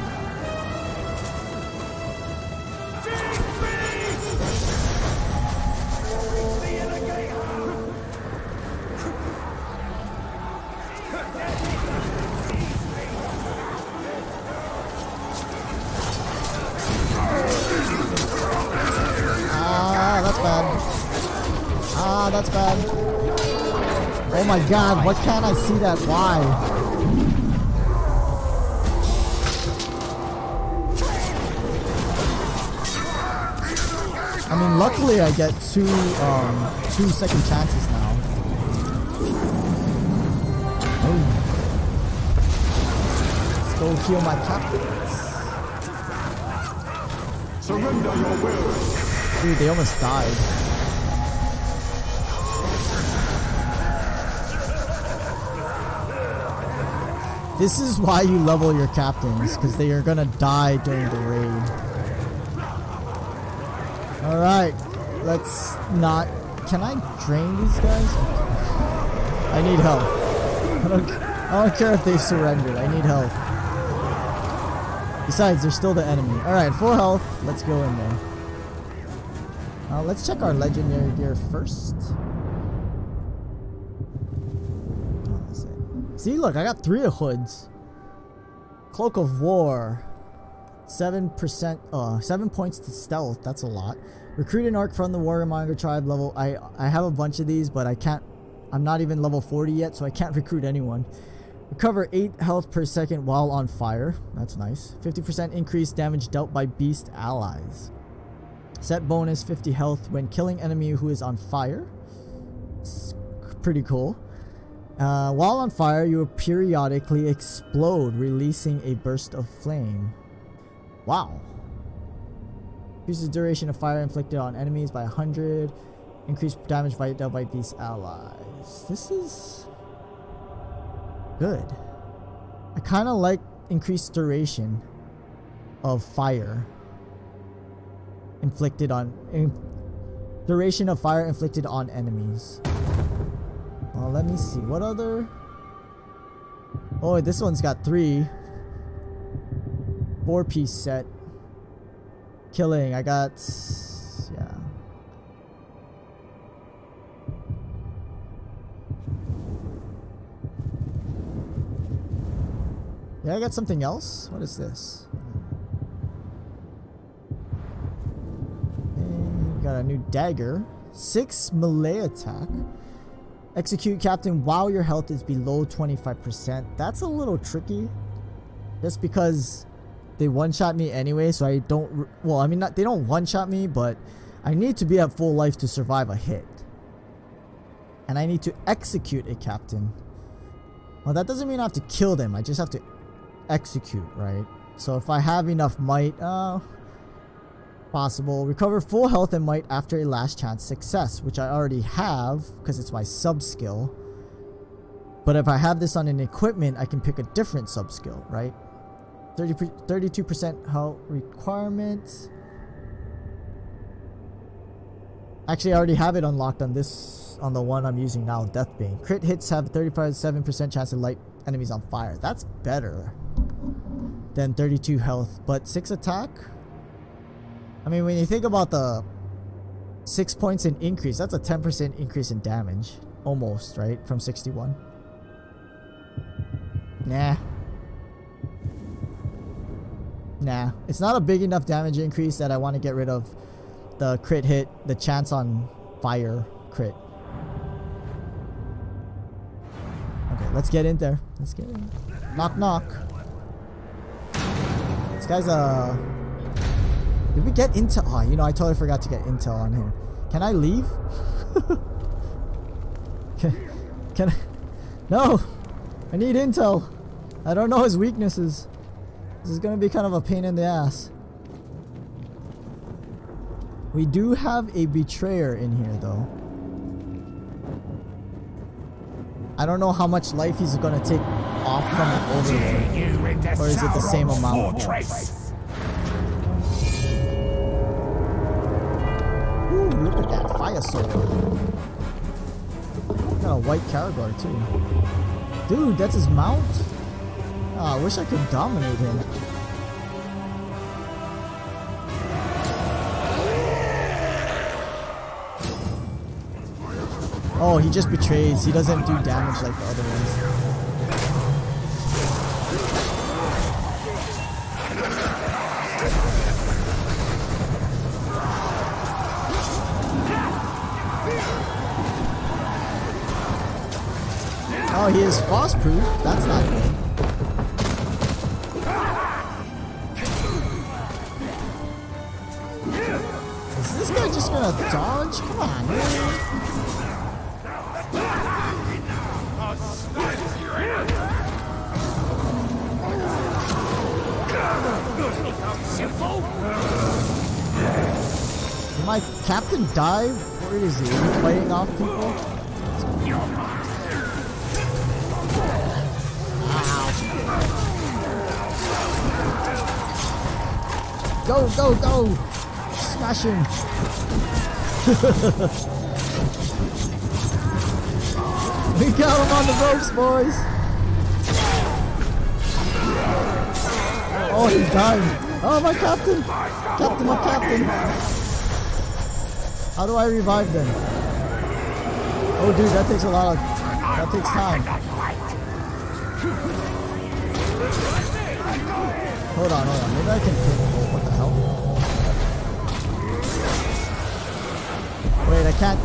That's bad. Oh my god, why can't I see that? Why? I mean, luckily I get two second chances now. Oh. Let's go heal my captains. Surrender your will. Dude, they almost died. This is why you level your captains, because they are gonna die during the raid. Alright, let's not... Can I drain these guys? I need help. I don't care if they surrendered, I need help. Besides, they're still the enemy. Alright, full health, let's go in there. Let's check our legendary gear first. See, look, I got 3 hoods. Cloak of War. 7%, 7 points to stealth. That's a lot. Recruit an orc from the Warrior Monitor tribe level. I have a bunch of these, but I can't. I'm not even level 40 yet, so I can't recruit anyone. Recover 8 health per second while on fire. That's nice. 50% increased damage dealt by beast allies. Set bonus 50 health when killing enemy who is on fire. It's pretty cool. While on fire, you will periodically explode, releasing a burst of flame. Wow. Increases the duration of fire inflicted on enemies by 100. Increased damage dealt by beast allies. This is good. I kind of like increased duration of fire inflicted on duration of fire inflicted on enemies. Well, let me see. What other? Oh, this one's got 3. 4-piece set. Killing. I got... Yeah. Yeah, I got something else. What is this? And got a new dagger. 6 melee attack. Execute captain while your health is below 25%. That's a little tricky. Just because they one-shot me anyway, so I don't... Well, I mean, they don't one-shot me, but I need to be at full life to survive a hit. And I need to execute a captain. Well, that doesn't mean I have to kill them. I just have to execute, right? So if I have enough might... possible. Recover full health and might after a last chance success, which I already have because it's my sub skill. But if I have this on an equipment, I can pick a different sub skill, right? 32% health requirement. Actually, I already have it unlocked on this, on the one I'm using now, Deathbane. Crit hits have 35.7% chance to light enemies on fire. That's better than 32 health, but 6 attack. I mean, when you think about the 6 points in increase, that's a 10% increase in damage. Almost, right? From 61. Nah. Nah. It's not a big enough damage increase that I want to get rid of the crit hit, the chance on fire crit. Okay, let's get in there. Let's get in. Knock, knock. This guy's a... Did we get intel? Oh, you know, I totally forgot to get intel on him. Can I leave? Can I? No! I need intel. I don't know his weaknesses. This is gonna be kind of a pain in the ass. We do have a betrayer in here, though. I don't know how much life he's gonna take off from the overlord. Or is it the same amount? Ooh, look at that fire sword. Got a white Caragor too. Dude, that's his mount? Oh, I wish I could dominate him. Oh, he just betrays. He doesn't do damage like the other ones. Oh, he is boss-proof. That's not good. Is this guy just gonna dodge? Come on, man. Did my captain die? Where is he? Is he fighting off people? Go, go, go! Smash him! We got him on the ropes, boys! Oh, he's dying! Oh, my captain! Captain, my captain! How do I revive them? Oh, dude, that takes a lot of... That takes time. Hold on. Maybe I can... Oh, what the hell? Wait, I can't...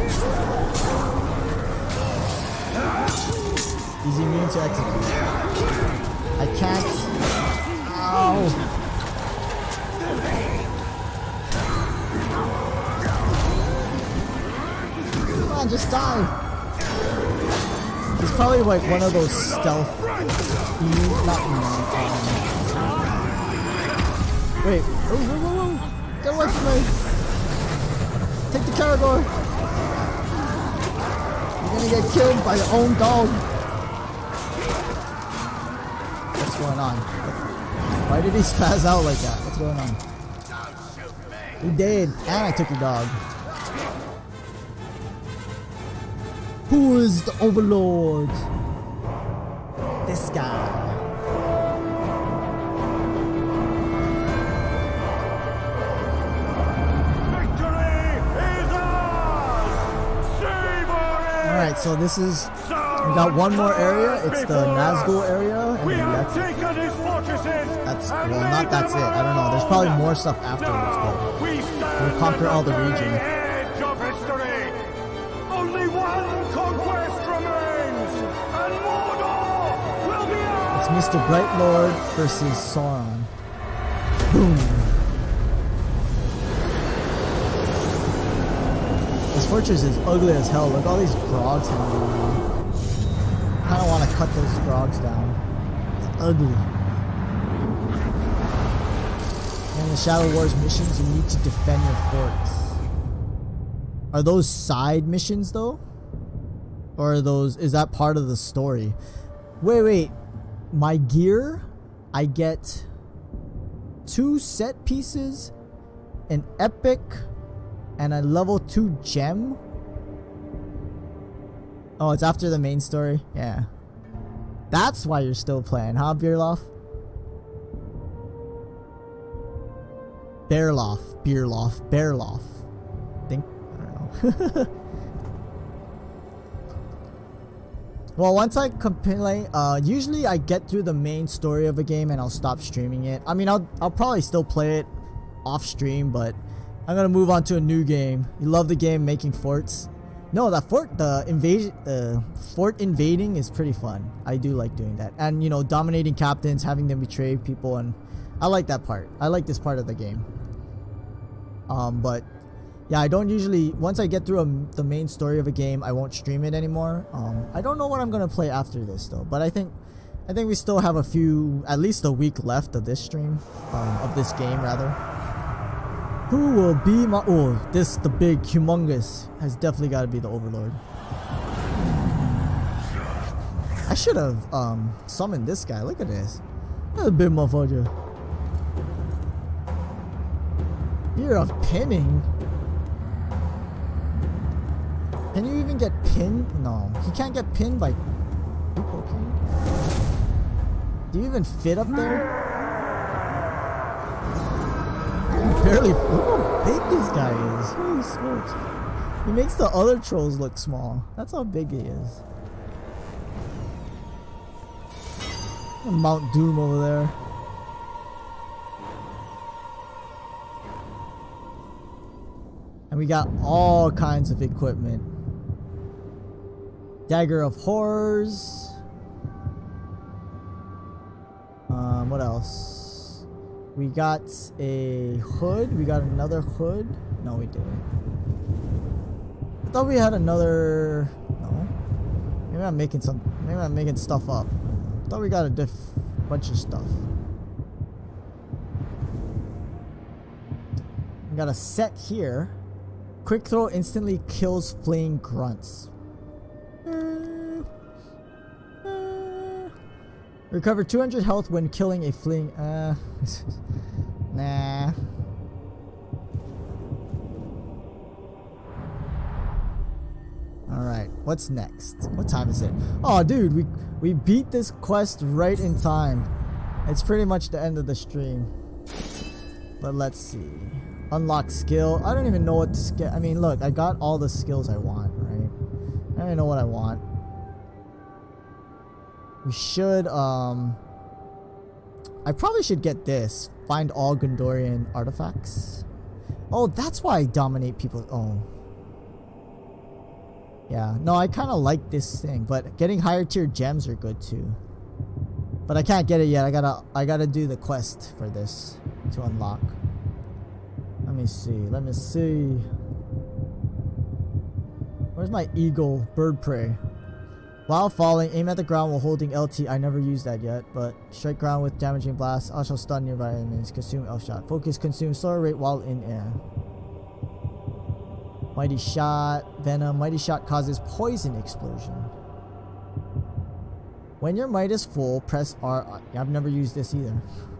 He's immune to execute. I can't... Ow! Come on, just die! He's probably like one of those stealth... Not wait. Whoa. Get away from me! Take the Caragor! You're gonna get killed by your own dog! What's going on? Why did he spaz out like that? What's going on? He did, and I took your dog. Who is the overlord? This guy. Alright, so this is... We got one more area. It's the Nazgul area. And that's well, not that's it. I don't know. There's probably more stuff afterwards, but we'll conquer all the region. Only one conquest remains, and Mordor will be ours. It's Mr. Bright Lord versus Sauron. Boom. This fortress is ugly as hell. Look, all these grogs hanging around. I kind of want to cut those grogs down. It's ugly. And the Shadow Wars missions, you need to defend your forts. Are those side missions though? Or are those, is that part of the story? Wait. My gear, I get 2 set pieces, an epic, and a level 2 gem. Oh, it's after the main story? Yeah. That's why you're still playing, huh, Beerloff? Beerloff. Think? I don't know. Well, once I play, usually I get through the main story of a game and I'll stop streaming it. I mean, I'll probably still play it off stream, but I'm gonna move on to a new game. You love the game making forts? No, the fort invading is pretty fun. I do like doing that, and you know, dominating captains, having them betray people, and I like that part. I like this part of the game. But yeah, I don't usually, once I get through the main story of a game, I won't stream it anymore. I don't know what I'm gonna play after this though, but I think we still have at least a week left of this stream, of this game rather. Who will be my, the big humongous has definitely got to be the Overlord. I should have summoned this guy. Look at this. That's a big motherfucker. Fear of pinning. Can you even get pinned? No, he can't get pinned by people, can you? Do you even fit up there? Barely. Look how big this guy is. Holy smokes. He makes the other trolls look small. That's how big he is. Mount Doom over there. And we got all kinds of equipment. Dagger of Horrors. What else? We got a hood. We got another hood. No, we didn't. thought we had another. No. Maybe I'm making some. Maybe I'm making stuff up. I thought we got a bunch of stuff. We got a set here. Quick throw instantly kills fleeing grunts. Recover 200 health when killing a fleeing. Nah. Alright, what's next? What time is it? Oh, dude, we beat this quest right in time. It's pretty much the end of the stream. But let's see. Unlock skill. I don't even know what skill. I mean, look, I got all the skills I want, right? I don't even know what I want. We should, I probably should get this. Find all Gondorian artifacts. Oh, that's why I dominate people. Oh. Yeah, no, I kind of like this thing, but getting higher tier gems are good too. But I can't get it yet. I gotta do the quest for this to unlock. Let me see. Where's my eagle? Bird prey. While falling, aim at the ground while holding LT. I never used that yet, but strike ground with damaging blast. Also stun nearby enemies. Consume L shot. Focus, consume slower rate while in air. Mighty shot, venom. Mighty shot causes poison explosion. When your might is full, press R. I've never used this either.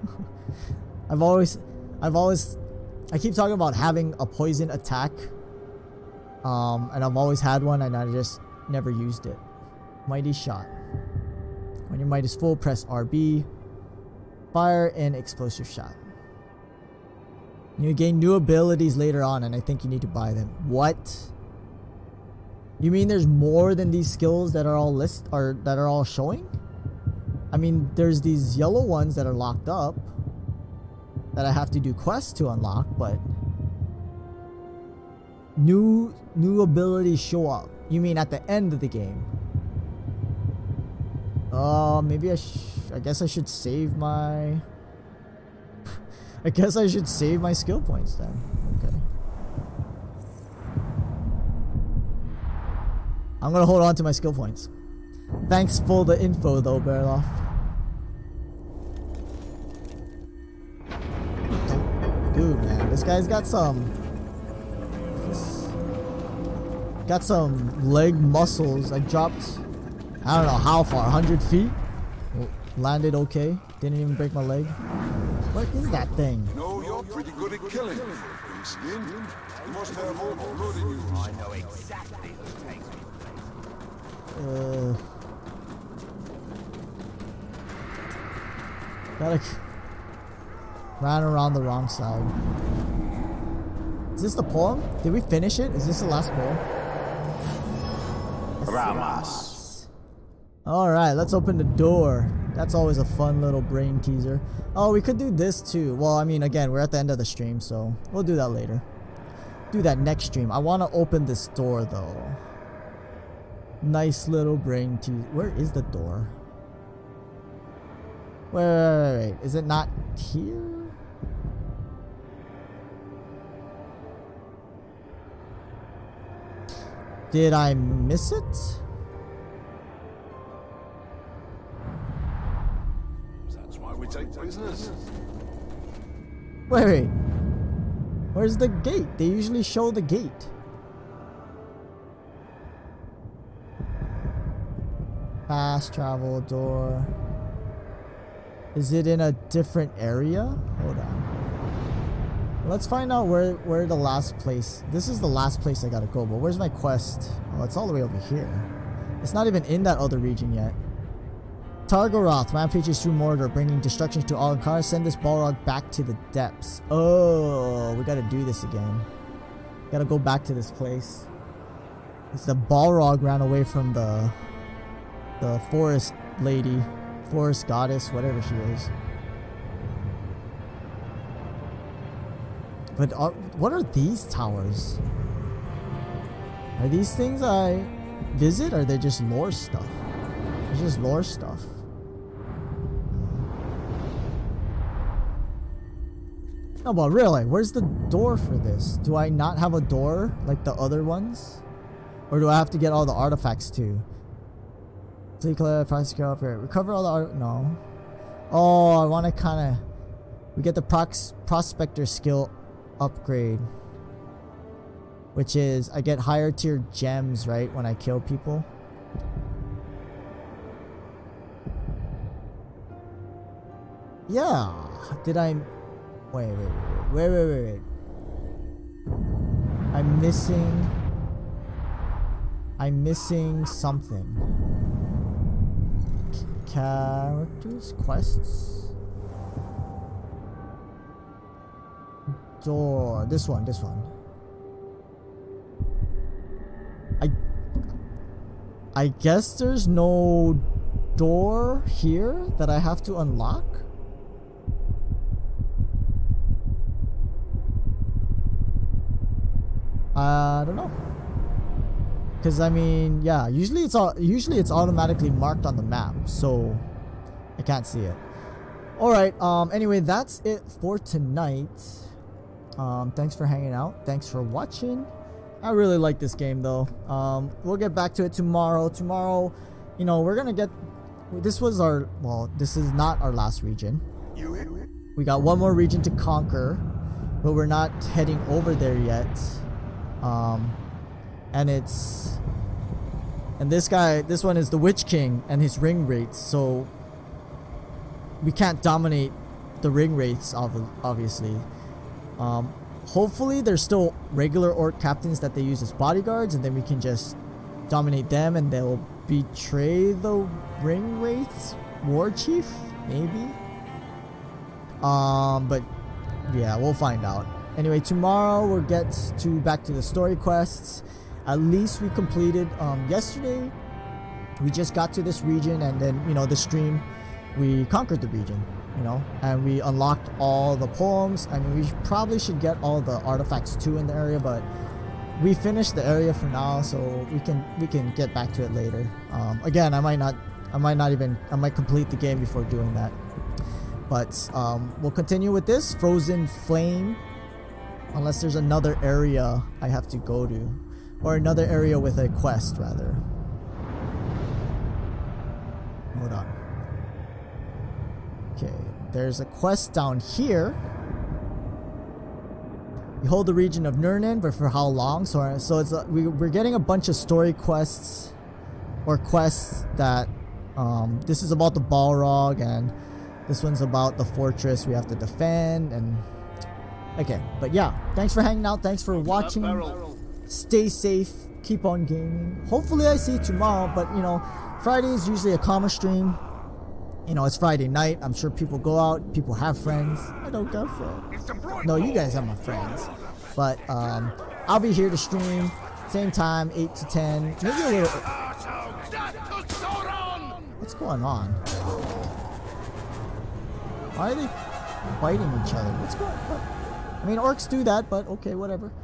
I keep talking about having a poison attack. And I've always had one and I just never used it. Mighty shot. When your might is full, press RB. Fire and explosive shot. You gain new abilities later on, and I think you need to buy them. What? You mean there's more than these skills that are all that are all showing? I mean, there's these yellow ones that are locked up that I have to do quests to unlock, but new abilities show up. You mean at the end of the game? Maybe I guess I should save my. I guess I should save my skill points then. Okay. I'm gonna hold on to my skill points. Thanks for the info though, Berloff. Dude, man, this guy's got some leg muscles. I dropped, I don't know how far, 100 feet? Landed okay. Didn't even break my leg. What is that thing? No, you're pretty good at killing. Skin. You must have all the blood in you. I know exactly who takes me. Gotta ran around the wrong side. Is this the poem? Did we finish it? Is this the last poem? Ramas. Alright, let's open the door. That's always a fun little brain teaser. Oh, we could do this too. Well, I mean, again, we're at the end of the stream, so we'll do that later. Do that next stream. I want to open this door, though. Nice little brain teaser. Where is the door? Wait. Is it not here? Did I miss it? Take prisoners. Wait. Where's the gate? They usually show the gate. Fast travel door. Is it in a different area? Hold on. Let's find out where the last place. This is the last place I gotta go, but where's my quest? Oh, it's all the way over here. It's not even in that other region yet. Targaroth rampages through Mordor, bringing destruction to all encounters. Send this Balrog back to the depths. Oh, we gotta do this again. Gotta go back to this place. It's the Balrog ran away from the forest lady, forest goddess, whatever she is. But what are these towers? Are these things I visit, or are they just lore stuff? It's just lore stuff. No, but really, where's the door for this? Do I not have a door like the other ones? Or do I have to get all the artifacts too? Recover all the art. No. Oh, I want to kind of. We get the prospector skill upgrade, which is I get higher tier gems, right, when I kill people. Yeah. Did I? Wait. I'm missing something. Characters, quests. Door. This one. I guess there's no door here that I have to unlock. I don't know. Cause I mean, yeah, usually it's automatically marked on the map, so I can't see it. All right. Anyway, that's it for tonight. Thanks for hanging out. Thanks for watching. I really like this game though. We'll get back to it tomorrow. Tomorrow, you know, we're gonna get. This was our. Well, this is not our last region. We got one more region to conquer, but we're not heading over there yet. And this one is the Witch King and his ring wraiths, so we can't dominate the ring wraiths, obviously. Hopefully there's still regular orc captains that they use as bodyguards, and then we can just dominate them and they'll betray the ring wraiths war chief, maybe. But yeah, we'll find out. Anyway, tomorrow we'll get back to the story quests. At least we completed yesterday. We just got to this region, and then, you know, the stream, we conquered the region, you know, and we unlocked all the poems. I mean, we probably should get all the artifacts too in the area, but we finished the area for now, so we can get back to it later. Again, I might complete the game before doing that. But we'll continue with this Frozen Flame, unless there's another area I have to go to, or another area with a quest rather. Hold on. Okay, there's a quest down here. You hold the region of Nurnen, but for how long? So it's we're getting a bunch of story quests, or quests that this is about the Balrog, and this one's about the fortress we have to defend. And okay, but yeah, thanks for hanging out, thanks for watching. Stay safe, keep on gaming. Hopefully I see you tomorrow, but you know, Friday is usually a calmer stream. You know, it's Friday night. I'm sure people go out, people have friends. I don't got friends. No, you guys are my friends. But I'll be here to stream, same time, 8 to 10. Maybe a little. What's going on? Why are they biting each other? What's going on? I mean, orcs do that, but okay, whatever.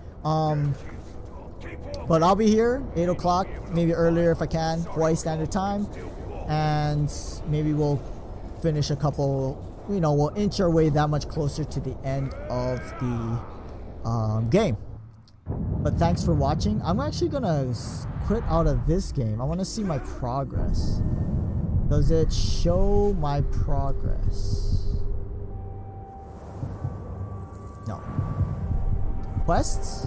But I'll be here 8 o'clock, maybe earlier if I can, Hawaii Standard Time, and maybe we'll finish a couple. You know, we'll inch our way that much closer to the end of the game. But thanks for watching. I'm actually gonna quit out of this game. I want to see my progress. Does it show my progress? No. Quests?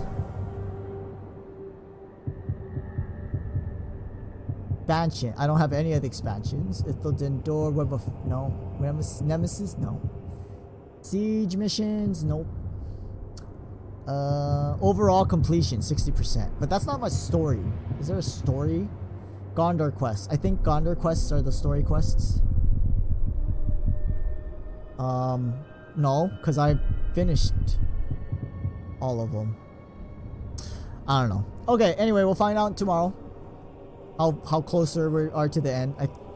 Expansion. I don't have any of the expansions. Ithilden Door, Web of... No. Nemesis? No. Siege missions? Nope. Overall completion, 60%. But that's not my story. Is there a story? Gondor quests. I think Gondor quests are the story quests. No, because I finished all of them. I don't know. Okay, anyway, we'll find out tomorrow how closer we are to the end.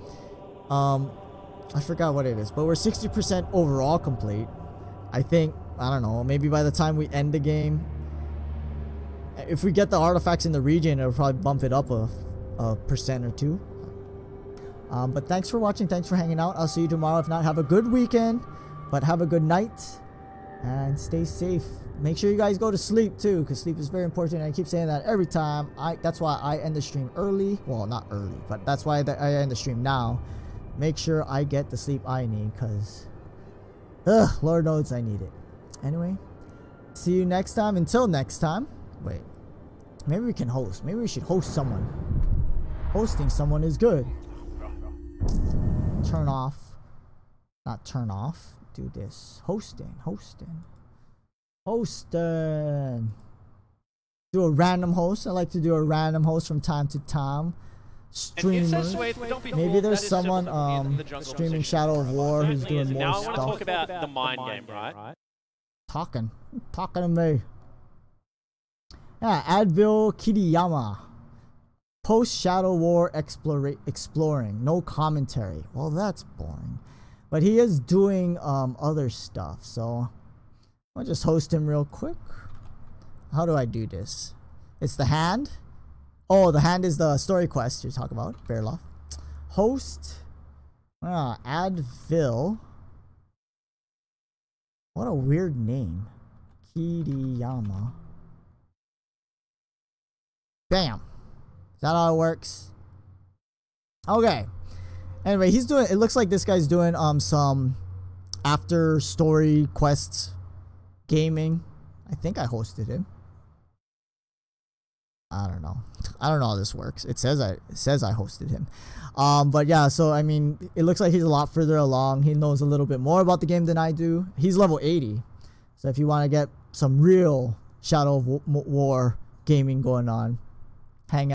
I forgot what it is, but we're 60% overall complete. I think, I don't know, maybe by the time we end the game, if we get the artifacts in the region, it'll probably bump it up a percent or two. But thanks for watching, thanks for hanging out. I'll see you tomorrow. If not, have a good weekend, but have a good night, and stay safe. Make sure you guys go to sleep too, because sleep is very important. I keep saying that every time. That's why I end the stream early. Well, not early, but that's why I end the stream now. Make sure I get the sleep I need, because Lord knows I need it. Anyway, see you next time. Until next time. Wait, maybe we can host. Maybe we should host someone. Hosting someone is good. Turn off. Not turn off. Do this. Hosting. Do a random host. I like to do a random host from time to time. Streamers. Maybe there's someone streaming Shadow of War who's doing more stuff. Now I want to talk about the mind game, right? Talking to me. Yeah, Advil Kiriyama. Post Shadow War exploring. No commentary. Well, that's boring. But he is doing other stuff, so I'll just host him real quick. How do I do this? It's the hand. Oh, the hand is the story quest you're talking about. Bearloff. Host. Advil. What a weird name. Kiriyama. Bam. Is that how it works? Okay. Anyway, he's doing. It looks like this guy's doing some after story quests, gaming. I think I hosted him. I don't know. I don't know how this works. It says I hosted him. But yeah. So I mean, it looks like he's a lot further along. He knows a little bit more about the game than I do. He's level 80. So if you want to get some real Shadow of War gaming going on, hang out.